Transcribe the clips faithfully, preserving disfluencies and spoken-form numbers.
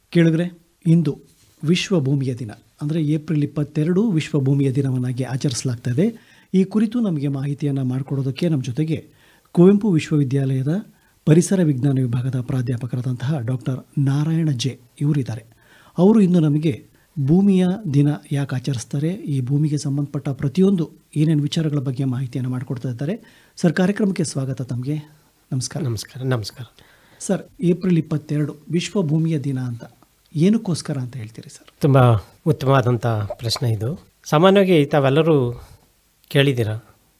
ಕೇಳಿದ್ರೆ ಇಂದು ವಿಶ್ವ ಭೂಮಿಯ ದಿನ ಅಂದರೆ ಏಪ್ರಿಲ್ ಇಪ್ಪತ್ತೆರಡು ವಿಶ್ವ ಭೂಮಿಯ ದಿನವನ್ನಾಗಿ ಆಚರಿಸಲಾಗ್ತದೆ. ಈ ಕುರಿತು ನಮಗೆ ಮಾಹಿತಿಯನ್ನು ಮಾಡಿಕೊಡೋದಕ್ಕೆ ನಮ್ಮ ಜೊತೆಗೆ ಕುವೆಂಪು ವಿಶ್ವವಿದ್ಯಾಲಯದ ಪರಿಸರ ವಿಜ್ಞಾನ ವಿಭಾಗದ ಪ್ರಾಧ್ಯಾಪಕರಾದಂತಹ ಡಾಕ್ಟರ್ ನಾರಾಯಣ ಜೆ ಇವರಿದ್ದಾರೆ. ಅವರು ಇಂದು ನಮಗೆ ಭೂಮಿಯ ದಿನ ಯಾಕೆ ಆಚರಿಸ್ತಾರೆ, ಈ ಭೂಮಿಗೆ ಸಂಬಂಧಪಟ್ಟ ಪ್ರತಿಯೊಂದು ಏನೇನು ವಿಚಾರಗಳ ಬಗ್ಗೆ ಮಾಹಿತಿಯನ್ನು ಮಾಡಿಕೊಡ್ತಾ ಇದ್ದಾರೆ. ಸರ್, ಕಾರ್ಯಕ್ರಮಕ್ಕೆ ಸ್ವಾಗತ. ತಮಗೆ ನಮಸ್ಕಾರ. ನಮಸ್ಕಾರ. ನಮಸ್ಕಾರ ಸರ್, ಏಪ್ರಿಲ್ ಇಪ್ಪತ್ತೆರಡು ವಿಶ್ವ ಭೂಮಿಯ ದಿನ ಅಂತ ಏನಕ್ಕೋಸ್ಕರ ಅಂತ ಹೇಳ್ತೀರಿ ಸರ್? ತುಂಬ ಉತ್ತಮವಾದಂಥ ಪ್ರಶ್ನೆ ಇದು. ಸಾಮಾನ್ಯವಾಗಿ ತಾವೆಲ್ಲರೂ ಕೇಳಿದ್ದೀರ,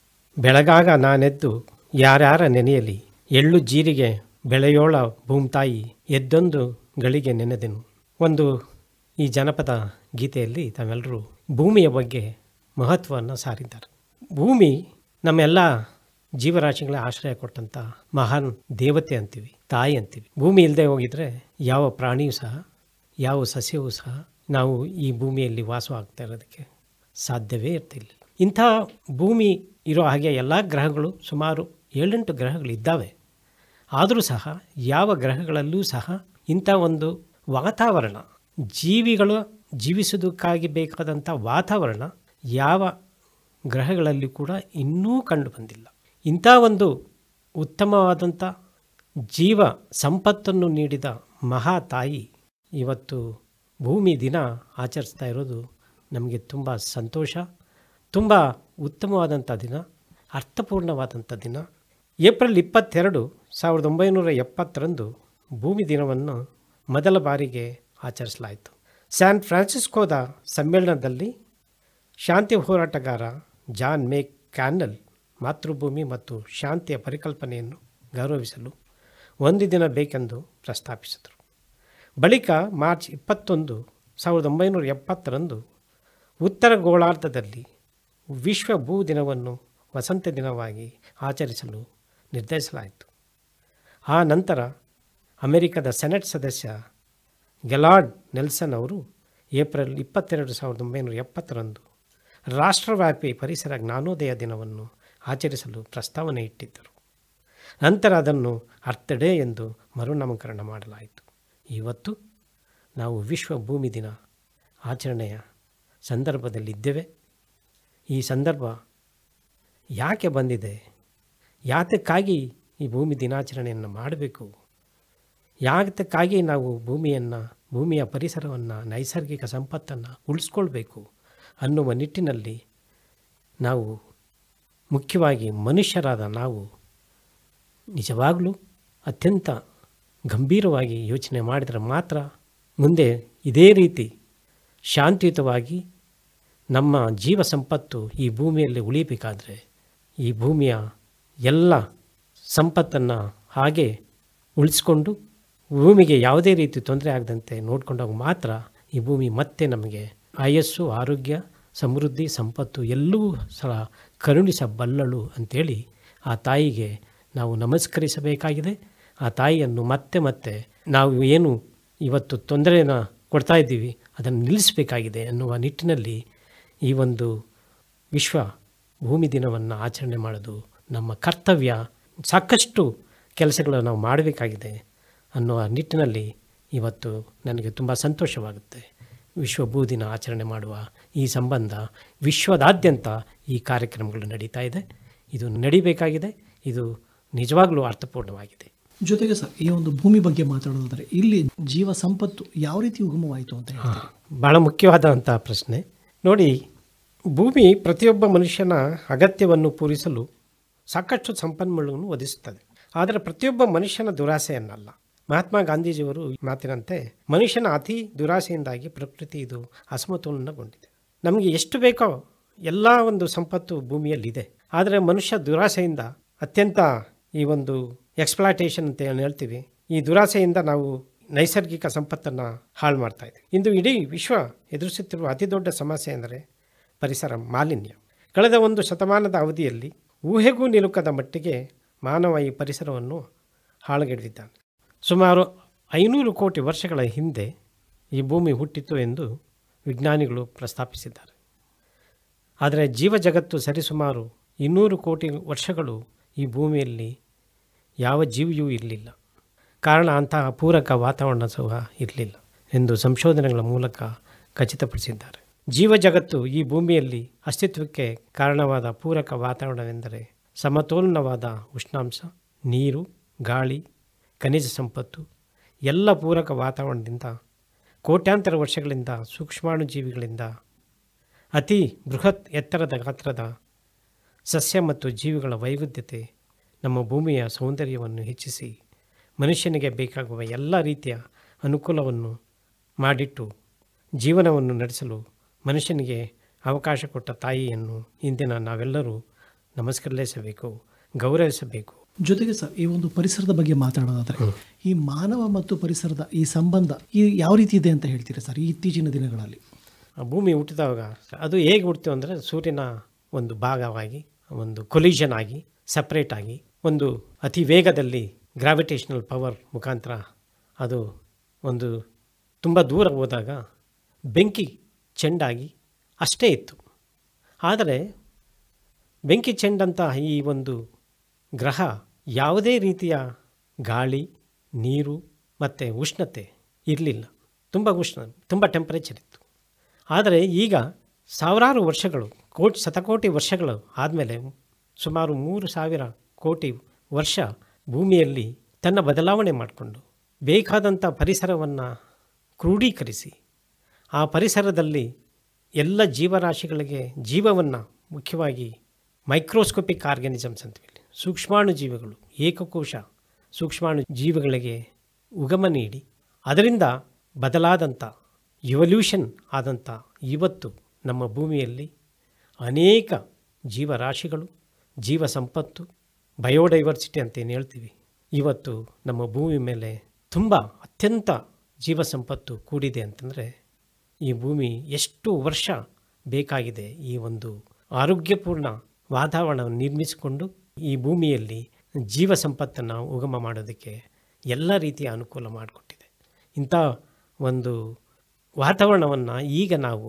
ಬೆಳಗಾಗ ನಾನೆದ್ದು ಯಾರ್ಯಾರ ನೆನೆಯಲಿ, ಎಳ್ಳು ಜೀರಿಗೆ ಬೆಳೆಯೋಳ ಭೂಮ್ತಾಯಿ ಎದ್ದೊಂದು ಗಳಿಗೆ ನೆನೆದೆನು. ಒಂದು ಈ ಜನಪದ ಗೀತೆಯಲ್ಲಿ ತಾವೆಲ್ಲರೂ ಭೂಮಿಯ ಬಗ್ಗೆ ಮಹತ್ವವನ್ನು ಸಾರಿದ್ದಾರೆ. ಭೂಮಿ ನಮ್ಮೆಲ್ಲ ಜೀವರಾಶಿಗಳ ಆಶ್ರಯ ಕೊಟ್ಟಂಥ ಮಹಾನ್ ದೇವತೆ ಅಂತೀವಿ, ತಾಯಿ ಅಂತೀವಿ. ಭೂಮಿ ಇಲ್ಲದೆ ಹೋಗಿದ್ರೆ ಯಾವ ಪ್ರಾಣಿಯೂ ಸಹ, ಯಾವ ಸಸ್ಯವೂ ಸಹ ನಾವು ಈ ಭೂಮಿಯಲ್ಲಿ ವಾಸವಾಗ್ತಾ ಇರೋದಕ್ಕೆ ಸಾಧ್ಯವೇ ಇರ್ತಿಲ್ಲ. ಇಂಥ ಭೂಮಿ ಇರೋ ಹಾಗೆ ಎಲ್ಲ ಗ್ರಹಗಳು, ಸುಮಾರು ಏಳೆಂಟು ಗ್ರಹಗಳಿದ್ದಾವೆ. ಆದರೂ ಸಹ ಯಾವ ಗ್ರಹಗಳಲ್ಲೂ ಸಹ ಇಂಥ ಒಂದು ವಾತಾವರಣ, ಜೀವಿಗಳು ಜೀವಿಸೋದಕ್ಕಾಗಿ ಬೇಕಾದಂಥ ವಾತಾವರಣ ಯಾವ ಗ್ರಹಗಳಲ್ಲಿ ಕೂಡ ಇನ್ನೂ ಕಂಡು ಬಂದಿಲ್ಲ. ಇಂಥ ಒಂದು ಉತ್ತಮವಾದಂಥ ಜೀವ ಸಂಪತ್ತನ್ನು ನೀಡಿದ ಮಹಾ ತಾಯಿ ಇವತ್ತು ಭೂಮಿ ದಿನ ಆಚರಿಸ್ತಾ ಇರೋದು ನಮಗೆ ತುಂಬ ಸಂತೋಷ, ತುಂಬ ಉತ್ತಮವಾದಂಥ ದಿನ, ಅರ್ಥಪೂರ್ಣವಾದಂಥ ದಿನ. ಏಪ್ರಿಲ್ ಇಪ್ಪತ್ತೆರಡು ಸಾವಿರದ ಒಂಬೈನೂರ ಎಪ್ಪತ್ತರಂದು ಭೂಮಿ ದಿನವನ್ನು ಮೊದಲ ಬಾರಿಗೆ ಆಚರಿಸಲಾಯಿತು. ಸ್ಯಾನ್ ಫ್ರಾನ್ಸಿಸ್ಕೋದ ಸಮ್ಮೇಳನದಲ್ಲಿ ಶಾಂತಿ ಹೋರಾಟಗಾರ ಜಾನ್ ಮೇ ಕ್ಯಾನಲ್ ಮಾತೃಭೂಮಿ ಮತ್ತು ಶಾಂತಿಯ ಪರಿಕಲ್ಪನೆಯನ್ನು ಗೌರವಿಸಲು ಒಂದು ದಿನ ಬೇಕೆಂದು ಪ್ರಸ್ತಾಪಿಸಿದರು. ಬಳಿಕ ಮಾರ್ಚ್ ಇಪ್ಪತ್ತೊಂದು ಸಾವಿರದ ಒಂಬೈನೂರ ಎಪ್ಪತ್ತರಂದು ಉತ್ತರ ಗೋಳಾರ್ಧದಲ್ಲಿ ವಿಶ್ವ ಭೂ ದಿನವನ್ನು ವಸಂತ ದಿನವಾಗಿ ಆಚರಿಸಲು ನಿರ್ಧರಿಸಲಾಯಿತು. ಆ ನಂತರ ಅಮೆರಿಕದ ಸೆನೆಟ್ ಸದಸ್ಯ ಗೆಲಾರ್ಡ್ ನೆಲ್ಸನ್ ಅವರು ಏಪ್ರಿಲ್ ಇಪ್ಪತ್ತೆರಡು ಸಾವಿರದ ಒಂಬೈನೂರ ಎಪ್ಪತ್ತರಂದು ರಾಷ್ಟ್ರವ್ಯಾಪಿ ಪರಿಸರ ಜ್ಞಾನೋದಯ ದಿನವನ್ನು ಆಚರಿಸಲು ಪ್ರಸ್ತಾವನೆ ಇಟ್ಟಿದ್ದರು. ನಂತರ ಅದನ್ನು ಅರ್ತ್ ಡೇ ಎಂದು ಮರುನಾಮಕರಣ ಮಾಡಲಾಯಿತು. ಇವತ್ತು ನಾವು ವಿಶ್ವ ಭೂಮಿ ದಿನ ಆಚರಣೆಯ ಸಂದರ್ಭದಲ್ಲಿದ್ದೇವೆ. ಈ ಸಂದರ್ಭ ಯಾಕೆ ಬಂದಿದೆ, ಯಾತಕ್ಕಾಗಿ ಈ ಭೂಮಿ ದಿನಾಚರಣೆಯನ್ನು ಮಾಡಬೇಕು, ಯಾತಕ್ಕಾಗಿ ನಾವು ಭೂಮಿಯನ್ನು, ಭೂಮಿಯ ಪರಿಸರವನ್ನು, ನೈಸರ್ಗಿಕ ಸಂಪತ್ತನ್ನು ಉಳಿಸ್ಕೊಳ್ಬೇಕು ಅನ್ನುವ ನಿಟ್ಟಿನಲ್ಲಿ ನಾವು, ಮುಖ್ಯವಾಗಿ ಮನುಷ್ಯರಾದ ನಾವು ನಿಜವಾಗಲೂ ಅತ್ಯಂತ ಗಂಭೀರವಾಗಿ ಯೋಚನೆ ಮಾಡಿದರೆ ಮಾತ್ರ ಮುಂದೆ ಇದೇ ರೀತಿ ಶಾಂತಿಯುತವಾಗಿ ನಮ್ಮ ಜೀವ ಸಂಪತ್ತು ಈ ಭೂಮಿಯಲ್ಲಿ ಉಳಿಬೇಕಾದರೆ, ಈ ಭೂಮಿಯ ಎಲ್ಲ ಸಂಪತ್ತನ್ನು ಹಾಗೆ ಉಳಿಸ್ಕೊಂಡು ಭೂಮಿಗೆ ಯಾವುದೇ ರೀತಿ ತೊಂದರೆ ಆಗದಂತೆ ನೋಡಿಕೊಂಡಾಗ ಮಾತ್ರ ಈ ಭೂಮಿ ಮತ್ತೆ ನಮಗೆ ಆಯಸ್ಸು, ಆರೋಗ್ಯ, ಸಮೃದ್ಧಿ, ಸಂಪತ್ತು ಎಲ್ಲವೂ ಸಹ ಕರುಣಿಸಬಲ್ಲಳು ಅಂಥೇಳಿ ಆ ತಾಯಿಗೆ ನಾವು ನಮಸ್ಕರಿಸಬೇಕಾಗಿದೆ. ಆ ತಾಯಿಯನ್ನು ಮತ್ತೆ ಮತ್ತೆ ನಾವು ಏನು ಇವತ್ತು ತೊಂದರೆಯನ್ನು ಕೊಡ್ತಾ ಇದ್ದೀವಿ ಅದನ್ನು ನಿಲ್ಲಿಸಬೇಕಾಗಿದೆ ಅನ್ನುವ ನಿಟ್ಟಿನಲ್ಲಿ ಈ ಒಂದು ವಿಶ್ವ ಭೂಮಿ ದಿನವನ್ನು ಆಚರಣೆ ಮಾಡೋದು ನಮ್ಮ ಕರ್ತವ್ಯ. ಸಾಕಷ್ಟು ಕೆಲಸಗಳನ್ನು ನಾವು ಮಾಡಬೇಕಾಗಿದೆ ಅನ್ನುವ ನಿಟ್ಟಿನಲ್ಲಿ ಇವತ್ತು ನನಗೆ ತುಂಬ ಸಂತೋಷವಾಗುತ್ತೆ. ವಿಶ್ವ ಭೂ ದಿನ ಆಚರಣೆ ಮಾಡುವ ಈ ಸಂಬಂಧ ವಿಶ್ವದಾದ್ಯಂತ ಈ ಕಾರ್ಯಕ್ರಮಗಳು ನಡೀತಾ ಇದೆ. ಇದು ನಡಿಬೇಕಾಗಿದೆ. ಇದು ನಿಜವಾಗ್ಲೂ ಅರ್ಥಪೂರ್ಣವಾಗಿದೆ. ಜೊತೆಗೆ ಸರ್, ಈ ಒಂದು ಭೂಮಿ ಬಗ್ಗೆ ಮಾತಾಡೋದಾದರೆ ಇಲ್ಲಿ ಜೀವ ಸಂಪತ್ತು ಯಾವ ರೀತಿ ಉಗಮವಾಯಿತು ಅಂತ ಹೇಳ್ತಾರೆ? ಭಾಳ ಮುಖ್ಯವಾದಂಥ ಪ್ರಶ್ನೆ. ನೋಡಿ, ಭೂಮಿ ಪ್ರತಿಯೊಬ್ಬ ಮನುಷ್ಯನ ಅಗತ್ಯವನ್ನು ಪೂರೈಸಲು ಸಾಕಷ್ಟು ಸಂಪನ್ಮೂಲವನ್ನು ಒದಗಿಸುತ್ತದೆ. ಆದರೆ ಪ್ರತಿಯೊಬ್ಬ ಮನುಷ್ಯನ ದುರಾಸೆಯನ್ನಲ್ಲ. ಮಹಾತ್ಮ ಗಾಂಧೀಜಿಯವರು ಮಾತಿನಂತೆ ಮನುಷ್ಯನ ಅತಿ ದುರಾಸೆಯಿಂದಾಗಿ ಪ್ರಕೃತಿ ಇದು ಅಸಮತೋಲನಗೊಂಡಿದೆ. ನಮಗೆ ಎಷ್ಟು ಬೇಕೋ ಎಲ್ಲ ಒಂದು ಸಂಪತ್ತು ಭೂಮಿಯಲ್ಲಿದೆ. ಆದರೆ ಮನುಷ್ಯ ದುರಾಸೆಯಿಂದ ಅತ್ಯಂತ ಈ ಒಂದು ಎಕ್ಸ್ಪ್ಲಾಟೇಷನ್ ಅಂತ ಏನು ಹೇಳ್ತೀವಿ, ಈ ದುರಾಸೆಯಿಂದ ನಾವು ನೈಸರ್ಗಿಕ ಸಂಪತ್ತನ್ನು ಹಾಳು ಮಾಡ್ತಾ ಇದ್ದೀವಿ. ಇಂದು ಇಡೀ ವಿಶ್ವ ಎದುರಿಸುತ್ತಿರುವ ಅತಿ ದೊಡ್ಡ ಸಮಸ್ಯೆ ಎಂದರೆ ಪರಿಸರ ಮಾಲಿನ್ಯ. ಕಳೆದ ಒಂದು ಶತಮಾನದ ಅವಧಿಯಲ್ಲಿ ಊಹೆಗೂ ನಿಲುಕದ ಮಟ್ಟಿಗೆ ಮಾನವ ಈ ಪರಿಸರವನ್ನು ಹಾಳುಗೆಡವಿದ್ದಾನೆ. ಸುಮಾರು ಐನೂರು ಕೋಟಿ ವರ್ಷಗಳ ಹಿಂದೆ ಈ ಭೂಮಿ ಹುಟ್ಟಿತು ಎಂದು ವಿಜ್ಞಾನಿಗಳು ಪ್ರಸ್ತಾಪಿಸಿದ್ದಾರೆ. ಆದರೆ ಜೀವ ಜಗತ್ತು ಸರಿಸುಮಾರು ಇನ್ನೂರು ಕೋಟಿ ವರ್ಷಗಳು ಈ ಭೂಮಿಯಲ್ಲಿ ಯಾವ ಜೀವಿಯೂ ಇರಲಿಲ್ಲ. ಕಾರಣ ಅಂತಹ ಪೂರಕ ವಾತಾವರಣ ಸಹ ಇರಲಿಲ್ಲ. ಎಂದು ಸಂಶೋಧನೆಗಳ ಮೂಲಕ ಖಚಿತಪಡಿಸಿದ್ದಾರೆ. ಜೀವ ಜಗತ್ತು ಈ ಭೂಮಿಯಲ್ಲಿ ಅಸ್ತಿತ್ವಕ್ಕೆ ಕಾರಣವಾದ ಪೂರಕ ವಾತಾವರಣವೆಂದರೆ ಸಮತೋಲನವಾದ ಉಷ್ಣಾಂಶ, ನೀರು, ಗಾಳಿ, ಖನಿಜ ಸಂಪತ್ತು ಎಲ್ಲ ಪೂರಕ ವಾತಾವರಣದಿಂದ ಕೋಟ್ಯಾಂತರ ವರ್ಷಗಳಿಂದ ಸೂಕ್ಷ್ಮಾಣುಜೀವಿಗಳಿಂದ ಅತಿ ಬೃಹತ್ ಎತ್ತರದ ಗಾತ್ರದ ಸಸ್ಯ ಮತ್ತು ಜೀವಿಗಳ ವೈವಿಧ್ಯತೆ ನಮ್ಮ ಭೂಮಿಯ ಸೌಂದರ್ಯವನ್ನು ಹೆಚ್ಚಿಸಿ ಮನುಷ್ಯನಿಗೆ ಬೇಕಾಗುವ ಎಲ್ಲ ರೀತಿಯ ಅನುಕೂಲವನ್ನು ಮಾಡಿಟ್ಟು ಜೀವನವನ್ನು ನಡೆಸಲು ಮನುಷ್ಯನಿಗೆ ಅವಕಾಶ ಕೊಟ್ಟ ತಾಯಿಯನ್ನು ಇಂದಿನ ನಾವೆಲ್ಲರೂ ನಮಸ್ಕರಿಸಬೇಕು, ಗೌರವಿಸಬೇಕು. ಜೊತೆಗೆ ಸರ್, ಈ ಒಂದು ಪರಿಸರದ ಬಗ್ಗೆ ಮಾತಾಡೋದಾದರೆ ಈ ಮಾನವ ಮತ್ತು ಪರಿಸರದ ಈ ಸಂಬಂಧ ಈ ಯಾವ ರೀತಿ ಇದೆ ಅಂತ ಹೇಳ್ತೀರಾ ಸರ್? ಈ ಇತ್ತೀಚಿನ ದಿನಗಳಲ್ಲಿ ಭೂಮಿ ಹುಟ್ಟಿದಾಗ ಅದು ಹೇಗೆ ಹುಟ್ಟಿತು ಅಂದರೆ ಸೂರ್ಯನ ಒಂದು ಭಾಗವಾಗಿ, ಒಂದು ಕೊಲಿಷನ್ ಆಗಿ, ಸಪ್ರೇಟ್ ಆಗಿ, ಒಂದು ಅತಿ ವೇಗದಲ್ಲಿ ಗ್ರಾವಿಟೇಷನಲ್ ಪವರ್ ಮುಖಾಂತರ ಅದು ಒಂದು ತುಂಬ ದೂರ ಹೋದಾಗ ಬೆಂಕಿ ಚೆಂಡಾಗಿ ಅಷ್ಟೇ ಇತ್ತು. ಆದರೆ ಬೆಂಕಿ ಚೆಂಡಂಥ ಈ ಒಂದು ಗ್ರಹ ಯಾವುದೇ ರೀತಿಯ ಗಾಳಿ, ನೀರು ಮತ್ತು ಉಷ್ಣತೆ ಇರಲಿಲ್ಲ. ತುಂಬ ಉಷ್ಣ, ತುಂಬ ಟೆಂಪರೇಚರ್ ಇತ್ತು. ಆದರೆ ಈಗ ಸಾವಿರಾರು ವರ್ಷಗಳು, ಕೋಟಿ ಶತಕೋಟಿ ವರ್ಷಗಳು ಆದಮೇಲೆ ಸುಮಾರು ಮೂರು ಸಾವಿರ ಕೋಟಿ ವರ್ಷ ಭೂಮಿಯಲ್ಲಿ ತನ್ನ ಬದಲಾವಣೆ ಮಾಡಿಕೊಂಡು ಬೇಕಾದಂಥ ಪರಿಸರವನ್ನು ಕ್ರೋಢೀಕರಿಸಿ ಆ ಪರಿಸರದಲ್ಲಿ ಎಲ್ಲ ಜೀವರಾಶಿಗಳಿಗೆ ಜೀವವನ್ನು, ಮುಖ್ಯವಾಗಿ ಮೈಕ್ರೋಸ್ಕೋಪಿಕ್ ಆರ್ಗ್ಯಾನಿಸಮ್ಸ್ ಅಂತೀವಿ, ಸೂಕ್ಷ್ಮಾಣು ಜೀವಿಗಳು, ಏಕಕೋಶ ಸೂಕ್ಷ್ಮಾಣು ಜೀವಿಗಳಿಗೆ ಉಗಮ ನೀಡಿ ಅದರಿಂದ ಬದಲಾದಂಥ ಇವಲ್ಯೂಷನ್ ಆದಂಥ ಇವತ್ತು ನಮ್ಮ ಭೂಮಿಯಲ್ಲಿ ಅನೇಕ ಜೀವರಾಶಿಗಳು, ಜೀವ ಸಂಪತ್ತು, ಬಯೋಡೈವರ್ಸಿಟಿ ಅಂತೇನು ಹೇಳ್ತೀವಿ, ಇವತ್ತು ನಮ್ಮ ಭೂಮಿ ಮೇಲೆ ತುಂಬ ಅತ್ಯಂತ ಜೀವ ಸಂಪತ್ತು ಕೂಡಿದೆ ಅಂತಂದರೆ ಈ ಭೂಮಿ ಎಷ್ಟು ವರ್ಷ ಬೇಕಾಗಿದೆ ಈ ಒಂದು ಆರೋಗ್ಯಪೂರ್ಣ ವಾತಾವರಣವನ್ನು ನಿರ್ಮಿಸಿಕೊಂಡು ಈ ಭೂಮಿಯಲ್ಲಿ ಜೀವ ಸಂಪತ್ತನ್ನು ಉಗಮ ಮಾಡೋದಕ್ಕೆ ಎಲ್ಲ ರೀತಿಯ ಅನುಕೂಲ ಮಾಡಿಕೊಟ್ಟಿದೆ. ಇಂಥ ಒಂದು ವಾತಾವರಣವನ್ನು ಈಗ ನಾವು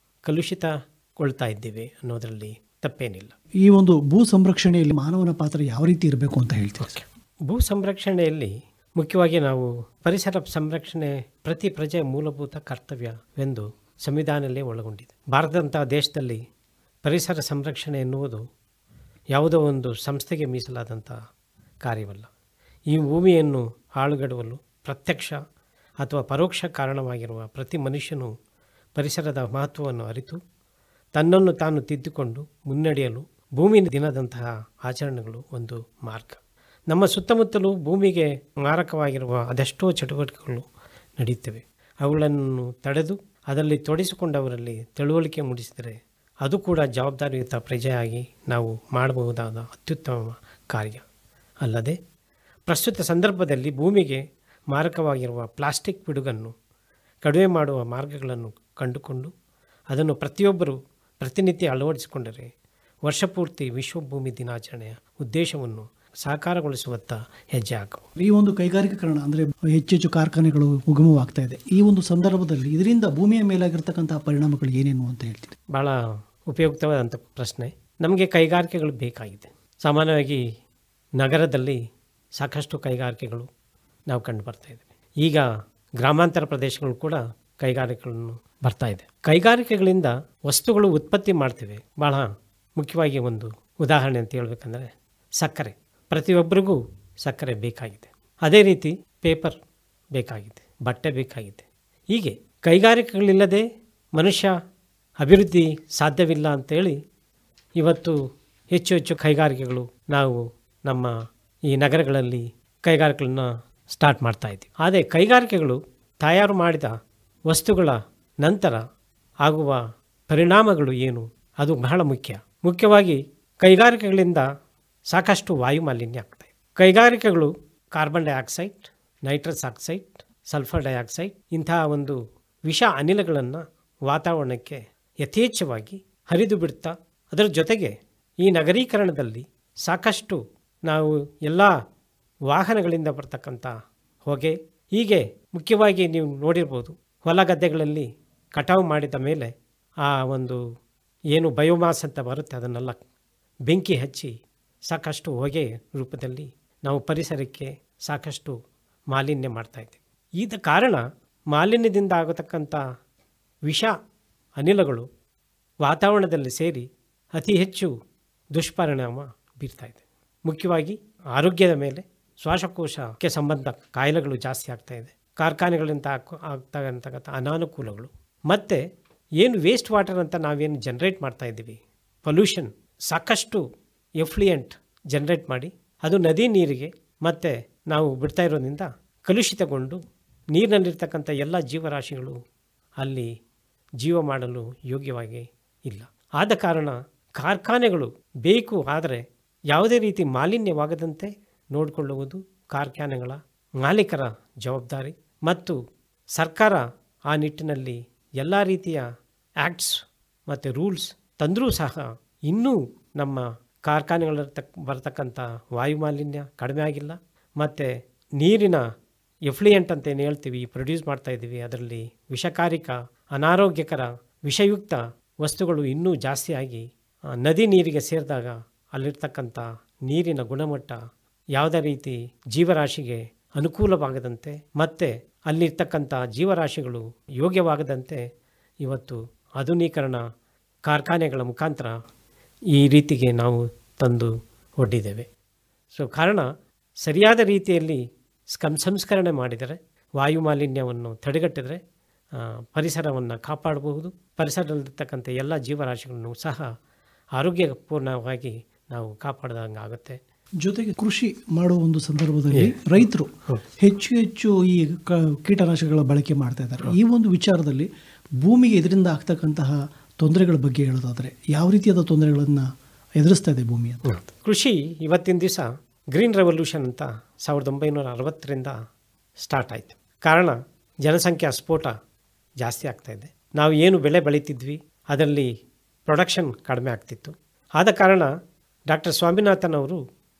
ಕಲುಷಿತಗೊಳ್ತಾ ಇದ್ದೇವೆ ಅನ್ನೋದರಲ್ಲಿ ತಪ್ಪೇನಿಲ್ಲ. ಈ ಒಂದು ಭೂ ಸಂರಕ್ಷಣೆಯಲ್ಲಿ ಮಾನವನ ಪಾತ್ರ ಯಾವ ರೀತಿ ಇರಬೇಕು ಅಂತ ಹೇಳ್ತೀವಿ? ಭೂ ಸಂರಕ್ಷಣೆಯಲ್ಲಿ ಮುಖ್ಯವಾಗಿ ನಾವು ಪರಿಸರ ಸಂರಕ್ಷಣೆ ಪ್ರತಿ ಪ್ರಜೆಯ ಮೂಲಭೂತ ಕರ್ತವ್ಯವೆಂದು ಸಂವಿಧಾನದಲ್ಲೇ ಒಳಗೊಂಡಿದೆ. ಭಾರತದಂಥ ದೇಶದಲ್ಲಿ ಪರಿಸರ ಸಂರಕ್ಷಣೆ ಎನ್ನುವುದು ಯಾವುದೋ ಒಂದು ಸಂಸ್ಥೆಗೆ ಮೀಸಲಾದಂಥ ಕಾರ್ಯವಲ್ಲ. ಈ ಭೂಮಿಯನ್ನು ಹಾಳುಗೆಡವಲು ಪ್ರತ್ಯಕ್ಷ ಅಥವಾ ಪರೋಕ್ಷ ಕಾರಣವಾಗಿರುವ ಪ್ರತಿ ಮನುಷ್ಯನು ಪರಿಸರದ ಮಹತ್ವವನ್ನು ಅರಿತು ತನ್ನನ್ನು ತಾನು ತಿದ್ದುಕೊಂಡು ಮುನ್ನಡೆಯಲು ಭೂಮಿ ದಿನದಂತಹ ಆಚರಣೆಗಳು ಒಂದು ಮಾರ್ಗ. ನಮ್ಮ ಸುತ್ತಮುತ್ತಲೂ ಭೂಮಿಗೆ ಮಾರಕವಾಗಿರುವ ಅದೆಷ್ಟೋ ಚಟುವಟಿಕೆಗಳು ನಡೆಯುತ್ತವೆ. ಅವುಗಳನ್ನು ತಡೆದು ಅದರಲ್ಲಿ ತೊಡಗಿಸಿಕೊಂಡವರಲ್ಲಿ ತಿಳುವಳಿಕೆ ಮೂಡಿಸಿದರೆ ಅದು ಕೂಡ ಜವಾಬ್ದಾರಿಯುತ ಪ್ರಜೆಯಾಗಿ ನಾವು ಮಾಡಬಹುದಾದ ಅತ್ಯುತ್ತಮ ಕಾರ್ಯ. ಅಲ್ಲದೆ ಪ್ರಸ್ತುತ ಸಂದರ್ಭದಲ್ಲಿ ಭೂಮಿಗೆ ಮಾರಕವಾಗಿರುವ ಪ್ಲಾಸ್ಟಿಕ್ ಪಿಡುಗನ್ನು ಕಡಿಮೆ ಮಾಡುವ ಮಾರ್ಗಗಳನ್ನು ಕಂಡುಕೊಂಡು ಅದನ್ನು ಪ್ರತಿಯೊಬ್ಬರು ಪ್ರತಿನಿತ್ಯ ಅಳವಡಿಸಿಕೊಂಡರೆ ವರ್ಷಪೂರ್ತಿ ವಿಶ್ವಭೂಮಿ ದಿನಾಚರಣೆಯ ಉದ್ದೇಶವನ್ನು ಸಾಕಾರಗೊಳಿಸುವತ್ತ ಹೆಜ್ಜೆ ಹಾಕುವ. ಈ ಒಂದು ಕೈಗಾರಿಕೀಕರಣ ಅಂದರೆ ಹೆಚ್ಚೆಚ್ಚು ಕಾರ್ಖಾನೆಗಳು ಉಗಮವಾಗ್ತಾ ಇದೆ. ಈ ಒಂದು ಸಂದರ್ಭದಲ್ಲಿ ಇದರಿಂದ ಭೂಮಿಯ ಮೇಲಾಗಿರ್ತಕ್ಕಂಥ ಪರಿಣಾಮಗಳು ಏನೇನು ಅಂತ ಹೇಳ್ತೀರಿ? ಭಾಳ ಉಪಯುಕ್ತವಾದಂಥ ಪ್ರಶ್ನೆ. ನಮಗೆ ಕೈಗಾರಿಕೆಗಳು ಬೇಕಾಗಿದೆ. ಸಾಮಾನ್ಯವಾಗಿ ನಗರದಲ್ಲಿ ಸಾಕಷ್ಟು ಕೈಗಾರಿಕೆಗಳು ನಾವು ಕಂಡು ಬರ್ತಾ ಇದ್ದೇವೆ. ಈಗ ಗ್ರಾಮಾಂತರ ಪ್ರದೇಶಗಳು ಕೂಡ ಕೈಗಾರಿಕೆಗಳನ್ನು ಬರ್ತಾ ಇದೆ. ಕೈಗಾರಿಕೆಗಳಿಂದ ವಸ್ತುಗಳು ಉತ್ಪತ್ತಿ ಮಾಡ್ತೇವೆ. ಭಾಳ ಮುಖ್ಯವಾಗಿ ಒಂದು ಉದಾಹರಣೆ ಅಂತ ಹೇಳ್ಬೇಕಂದ್ರೆ ಸಕ್ಕರೆ. ಪ್ರತಿಯೊಬ್ಬರಿಗೂ ಸಕ್ಕರೆ ಬೇಕಾಗಿದೆ. ಅದೇ ರೀತಿ ಪೇಪರ್ ಬೇಕಾಗಿದೆ, ಬಟ್ಟೆ ಬೇಕಾಗಿದೆ. ಹೀಗೆ ಕೈಗಾರಿಕೆಗಳಿಲ್ಲದೆ ಮನುಷ್ಯ ಅಭಿವೃದ್ಧಿ ಸಾಧ್ಯವಿಲ್ಲ ಅಂತೇಳಿ ಇವತ್ತು ಹೆಚ್ಚು ಹೆಚ್ಚು ಕೈಗಾರಿಕೆಗಳು ನಾವು ನಮ್ಮ ಈ ನಗರಗಳಲ್ಲಿ ಕೈಗಾರಿಕೆಗಳನ್ನ ಸ್ಟಾರ್ಟ್ ಮಾಡ್ತಾ ಇದ್ದೀವಿ. ಆದರೆ ಕೈಗಾರಿಕೆಗಳು ತಯಾರು ಮಾಡಿದ ವಸ್ತುಗಳ ನಂತರ ಆಗುವ ಪರಿಣಾಮಗಳು ಏನು, ಅದು ಬಹಳ ಮುಖ್ಯ. ಮುಖ್ಯವಾಗಿ ಕೈಗಾರಿಕೆಗಳಿಂದ ಸಾಕಷ್ಟು ವಾಯು ಮಾಲಿನ್ಯ ಆಗ್ತಾಯಿದೆ. ಕೈಗಾರಿಕೆಗಳು carbon dioxide, nitrous oxide, sulphur dioxide ಇಂತಹ ಒಂದು ವಿಷ ಅನಿಲಗಳನ್ನು ವಾತಾವರಣಕ್ಕೆ ಯಥೇಚ್ಛವಾಗಿ ಹರಿದು ಬಿಡ್ತಾ, ಅದರ ಜೊತೆಗೆ ಈ ನಗರೀಕರಣದಲ್ಲಿ ಸಾಕಷ್ಟು ನಾವು ಎಲ್ಲ ವಾಹನಗಳಿಂದ ಬರ್ತಕ್ಕಂಥ ಹೊಗೆ, ಹೀಗೆ ಮುಖ್ಯವಾಗಿ ನೀವು ನೋಡಿರ್ಬೋದು ಹೊಲ ಗದ್ದೆಗಳಲ್ಲಿ ಕಟಾವು ಮಾಡಿದ ಮೇಲೆ ಆ ಒಂದು ಏನು ಬಯೋಮಾಸ್ ಅಂತ ಬರುತ್ತೆ ಅದನ್ನೆಲ್ಲ ಬೆಂಕಿ ಹಚ್ಚಿ ಸಾಕಷ್ಟು ಹೊಗೆ ರೂಪದಲ್ಲಿ ನಾವು ಪರಿಸರಕ್ಕೆ ಸಾಕಷ್ಟು ಮಾಲಿನ್ಯ ಮಾಡ್ತಾಯಿದ್ದೇವೆ. ಇದ ಕಾರಣ ಮಾಲಿನ್ಯದಿಂದ ಆಗತಕ್ಕಂಥ ವಿಷ ಅನಿಲಗಳು ವಾತಾವರಣದಲ್ಲಿ ಸೇರಿ ಅತಿ ಹೆಚ್ಚು ದುಷ್ಪರಿಣಾಮ ಬೀರ್ತಾಯಿದೆ. ಮುಖ್ಯವಾಗಿ ಆರೋಗ್ಯದ ಮೇಲೆ, ಶ್ವಾಸಕೋಶಕ್ಕೆ ಸಂಬಂಧ ಕಾಯಿಲೆಗಳು ಜಾಸ್ತಿ ಆಗ್ತಾಯಿದೆ. ಕಾರ್ಖಾನೆಗಳಿಂದ ಆಗ್ತಕ್ಕಂಥ ಅನಾನುಕೂಲಗಳು ಮತ್ತು ಏನು ವೇಸ್ಟ್ ವಾಟರ್ ಅಂತ ನಾವೇನು ಜನ್ರೇಟ್ ಮಾಡ್ತಾಯಿದ್ದೀವಿ, ಪೊಲ್ಯೂಷನ್, ಸಾಕಷ್ಟು ಎಫ್ಲುಯೆಂಟ್ ಜನ್ರೇಟ್ ಮಾಡಿ ಅದು ನದಿ ನೀರಿಗೆ ಮತ್ತು ನಾವು ಬಿಡ್ತಾ ಇರೋದ್ರಿಂದ ಕಲುಷಿತಗೊಂಡು ನೀರಿನಲ್ಲಿರ್ತಕ್ಕಂಥ ಎಲ್ಲ ಜೀವರಾಶಿಗಳು ಅಲ್ಲಿ ಜೀವ ಮಾಡಲು ಯೋಗ್ಯವಾಗಿ ಇಲ್ಲ. ಆದ ಕಾರಣ ಕಾರ್ಖಾನೆಗಳು ಬೇಕು, ಆದರೆ ಯಾವುದೇ ರೀತಿ ಮಾಲಿನ್ಯವಾಗದಂತೆ ನೋಡಿಕೊಳ್ಳುವುದು ಕಾರ್ಖಾನೆಗಳ ಮಾಲೀಕರ ಜವಾಬ್ದಾರಿ. ಮತ್ತು ಸರ್ಕಾರ ಆ ನಿಟ್ಟಿನಲ್ಲಿ ಎಲ್ಲ ರೀತಿಯ ಆ್ಯಕ್ಟ್ಸ್ ಮತ್ತು ರೂಲ್ಸ್ ತಂದರೂ ಸಹ ಇನ್ನೂ ನಮ್ಮ ಕಾರ್ಖಾನೆಗಳಿರ್ತಕ್ಕ ಬರ್ತಕ್ಕಂಥ ವಾಯುಮಾಲಿನ್ಯ ಕಡಿಮೆ ಆಗಿಲ್ಲ. ಮತ್ತು ನೀರಿನ ಎಫ್ಲುಯೆಂಟ್ ಅಂತ ಏನು ಹೇಳ್ತೀವಿ, ಪ್ರೊಡ್ಯೂಸ್ ಮಾಡ್ತಾಯಿದ್ದೀವಿ, ಅದರಲ್ಲಿ ವಿಷಕಾರಿಕ, ಅನಾರೋಗ್ಯಕರ, ವಿಷಯುಕ್ತ ವಸ್ತುಗಳು ಇನ್ನೂ ಜಾಸ್ತಿ ಆಗಿ ನದಿ ನೀರಿಗೆ ಸೇರಿದಾಗ ಅಲ್ಲಿರ್ತಕ್ಕಂಥ ನೀರಿನ ಗುಣಮಟ್ಟ ಯಾವುದೇ ರೀತಿ ಜೀವರಾಶಿಗೆ ಅನುಕೂಲವಾಗದಂತೆ ಮತ್ತು ಅಲ್ಲಿರ್ತಕ್ಕಂಥ ಜೀವರಾಶಿಗಳು ಯೋಗ್ಯವಾಗದಂತೆ ಇವತ್ತು ಆಧುನೀಕರಣ ಕಾರ್ಖಾನೆಗಳ ಮುಖಾಂತರ ಈ ರೀತಿಗೆ ನಾವು ತಂದು ಒಡ್ಡಿದ್ದೇವೆ. ಸೊ ಕಾರಣ ಸರಿಯಾದ ರೀತಿಯಲ್ಲಿ ಸ್ಕಂ ಸಂಸ್ಕರಣೆ ಮಾಡಿದರೆ, ವಾಯುಮಾಲಿನ್ಯವನ್ನು ತಡೆಗಟ್ಟಿದರೆ ಪರಿಸರವನ್ನು ಕಾಪಾಡಬಹುದು. ಪರಿಸರದಲ್ಲಿರ್ತಕ್ಕಂಥ ಎಲ್ಲ ಜೀವರಾಶಿಗಳನ್ನು ಸಹ ಆರೋಗ್ಯಪೂರ್ಣವಾಗಿ ನಾವು ಕಾಪಾಡ್ದಂಗೆ ಆಗುತ್ತೆ. ಜೊತೆಗೆ ಕೃಷಿ ಮಾಡುವ ಒಂದು ಸಂದರ್ಭದಲ್ಲಿ ರೈತರು ಹೆಚ್ಚು ಹೆಚ್ಚು ಈ ಕೀಟನಾಶಕಗಳ ಬಳಕೆ ಮಾಡ್ತಾ ಇದ್ದಾರೆ. ಈ ಒಂದು ವಿಚಾರದಲ್ಲಿ ಭೂಮಿಗೆ ಇದರಿಂದ ಆಗ್ತಕ್ಕಂತಹ ತೊಂದರೆಗಳ ಬಗ್ಗೆ ಹೇಳೋದಾದರೆ ಯಾವ ರೀತಿಯಾದ ತೊಂದರೆಗಳನ್ನು ಎದುರಿಸ್ತಾ ಇದೆ ಭೂಮಿ ಅಂತ? ಕೃಷಿ ಇವತ್ತಿನ ದಿವಸ ಗ್ರೀನ್ ರೆವಲ್ಯೂಷನ್ ಅಂತ ಸಾವಿರದ ಒಂಬೈನೂರ ಅರವತ್ತರಿಂದ ಸ್ಟಾರ್ಟ್ ಆಯಿತು. ಕಾರಣ ಜನಸಂಖ್ಯಾ ಸ್ಫೋಟ ಜಾಸ್ತಿ ಆಗ್ತಾಯಿದೆ. ನಾವು ಏನು ಬೆಳೆ ಬೆಳೀತಿದ್ವಿ ಅದರಲ್ಲಿ ಪ್ರೊಡಕ್ಷನ್ ಕಡಿಮೆ ಆಗ್ತಿತ್ತು. ಆದ ಕಾರಣ ಡಾಕ್ಟರ್ ಸ್ವಾಮಿನಾಥನ್ ಅವರು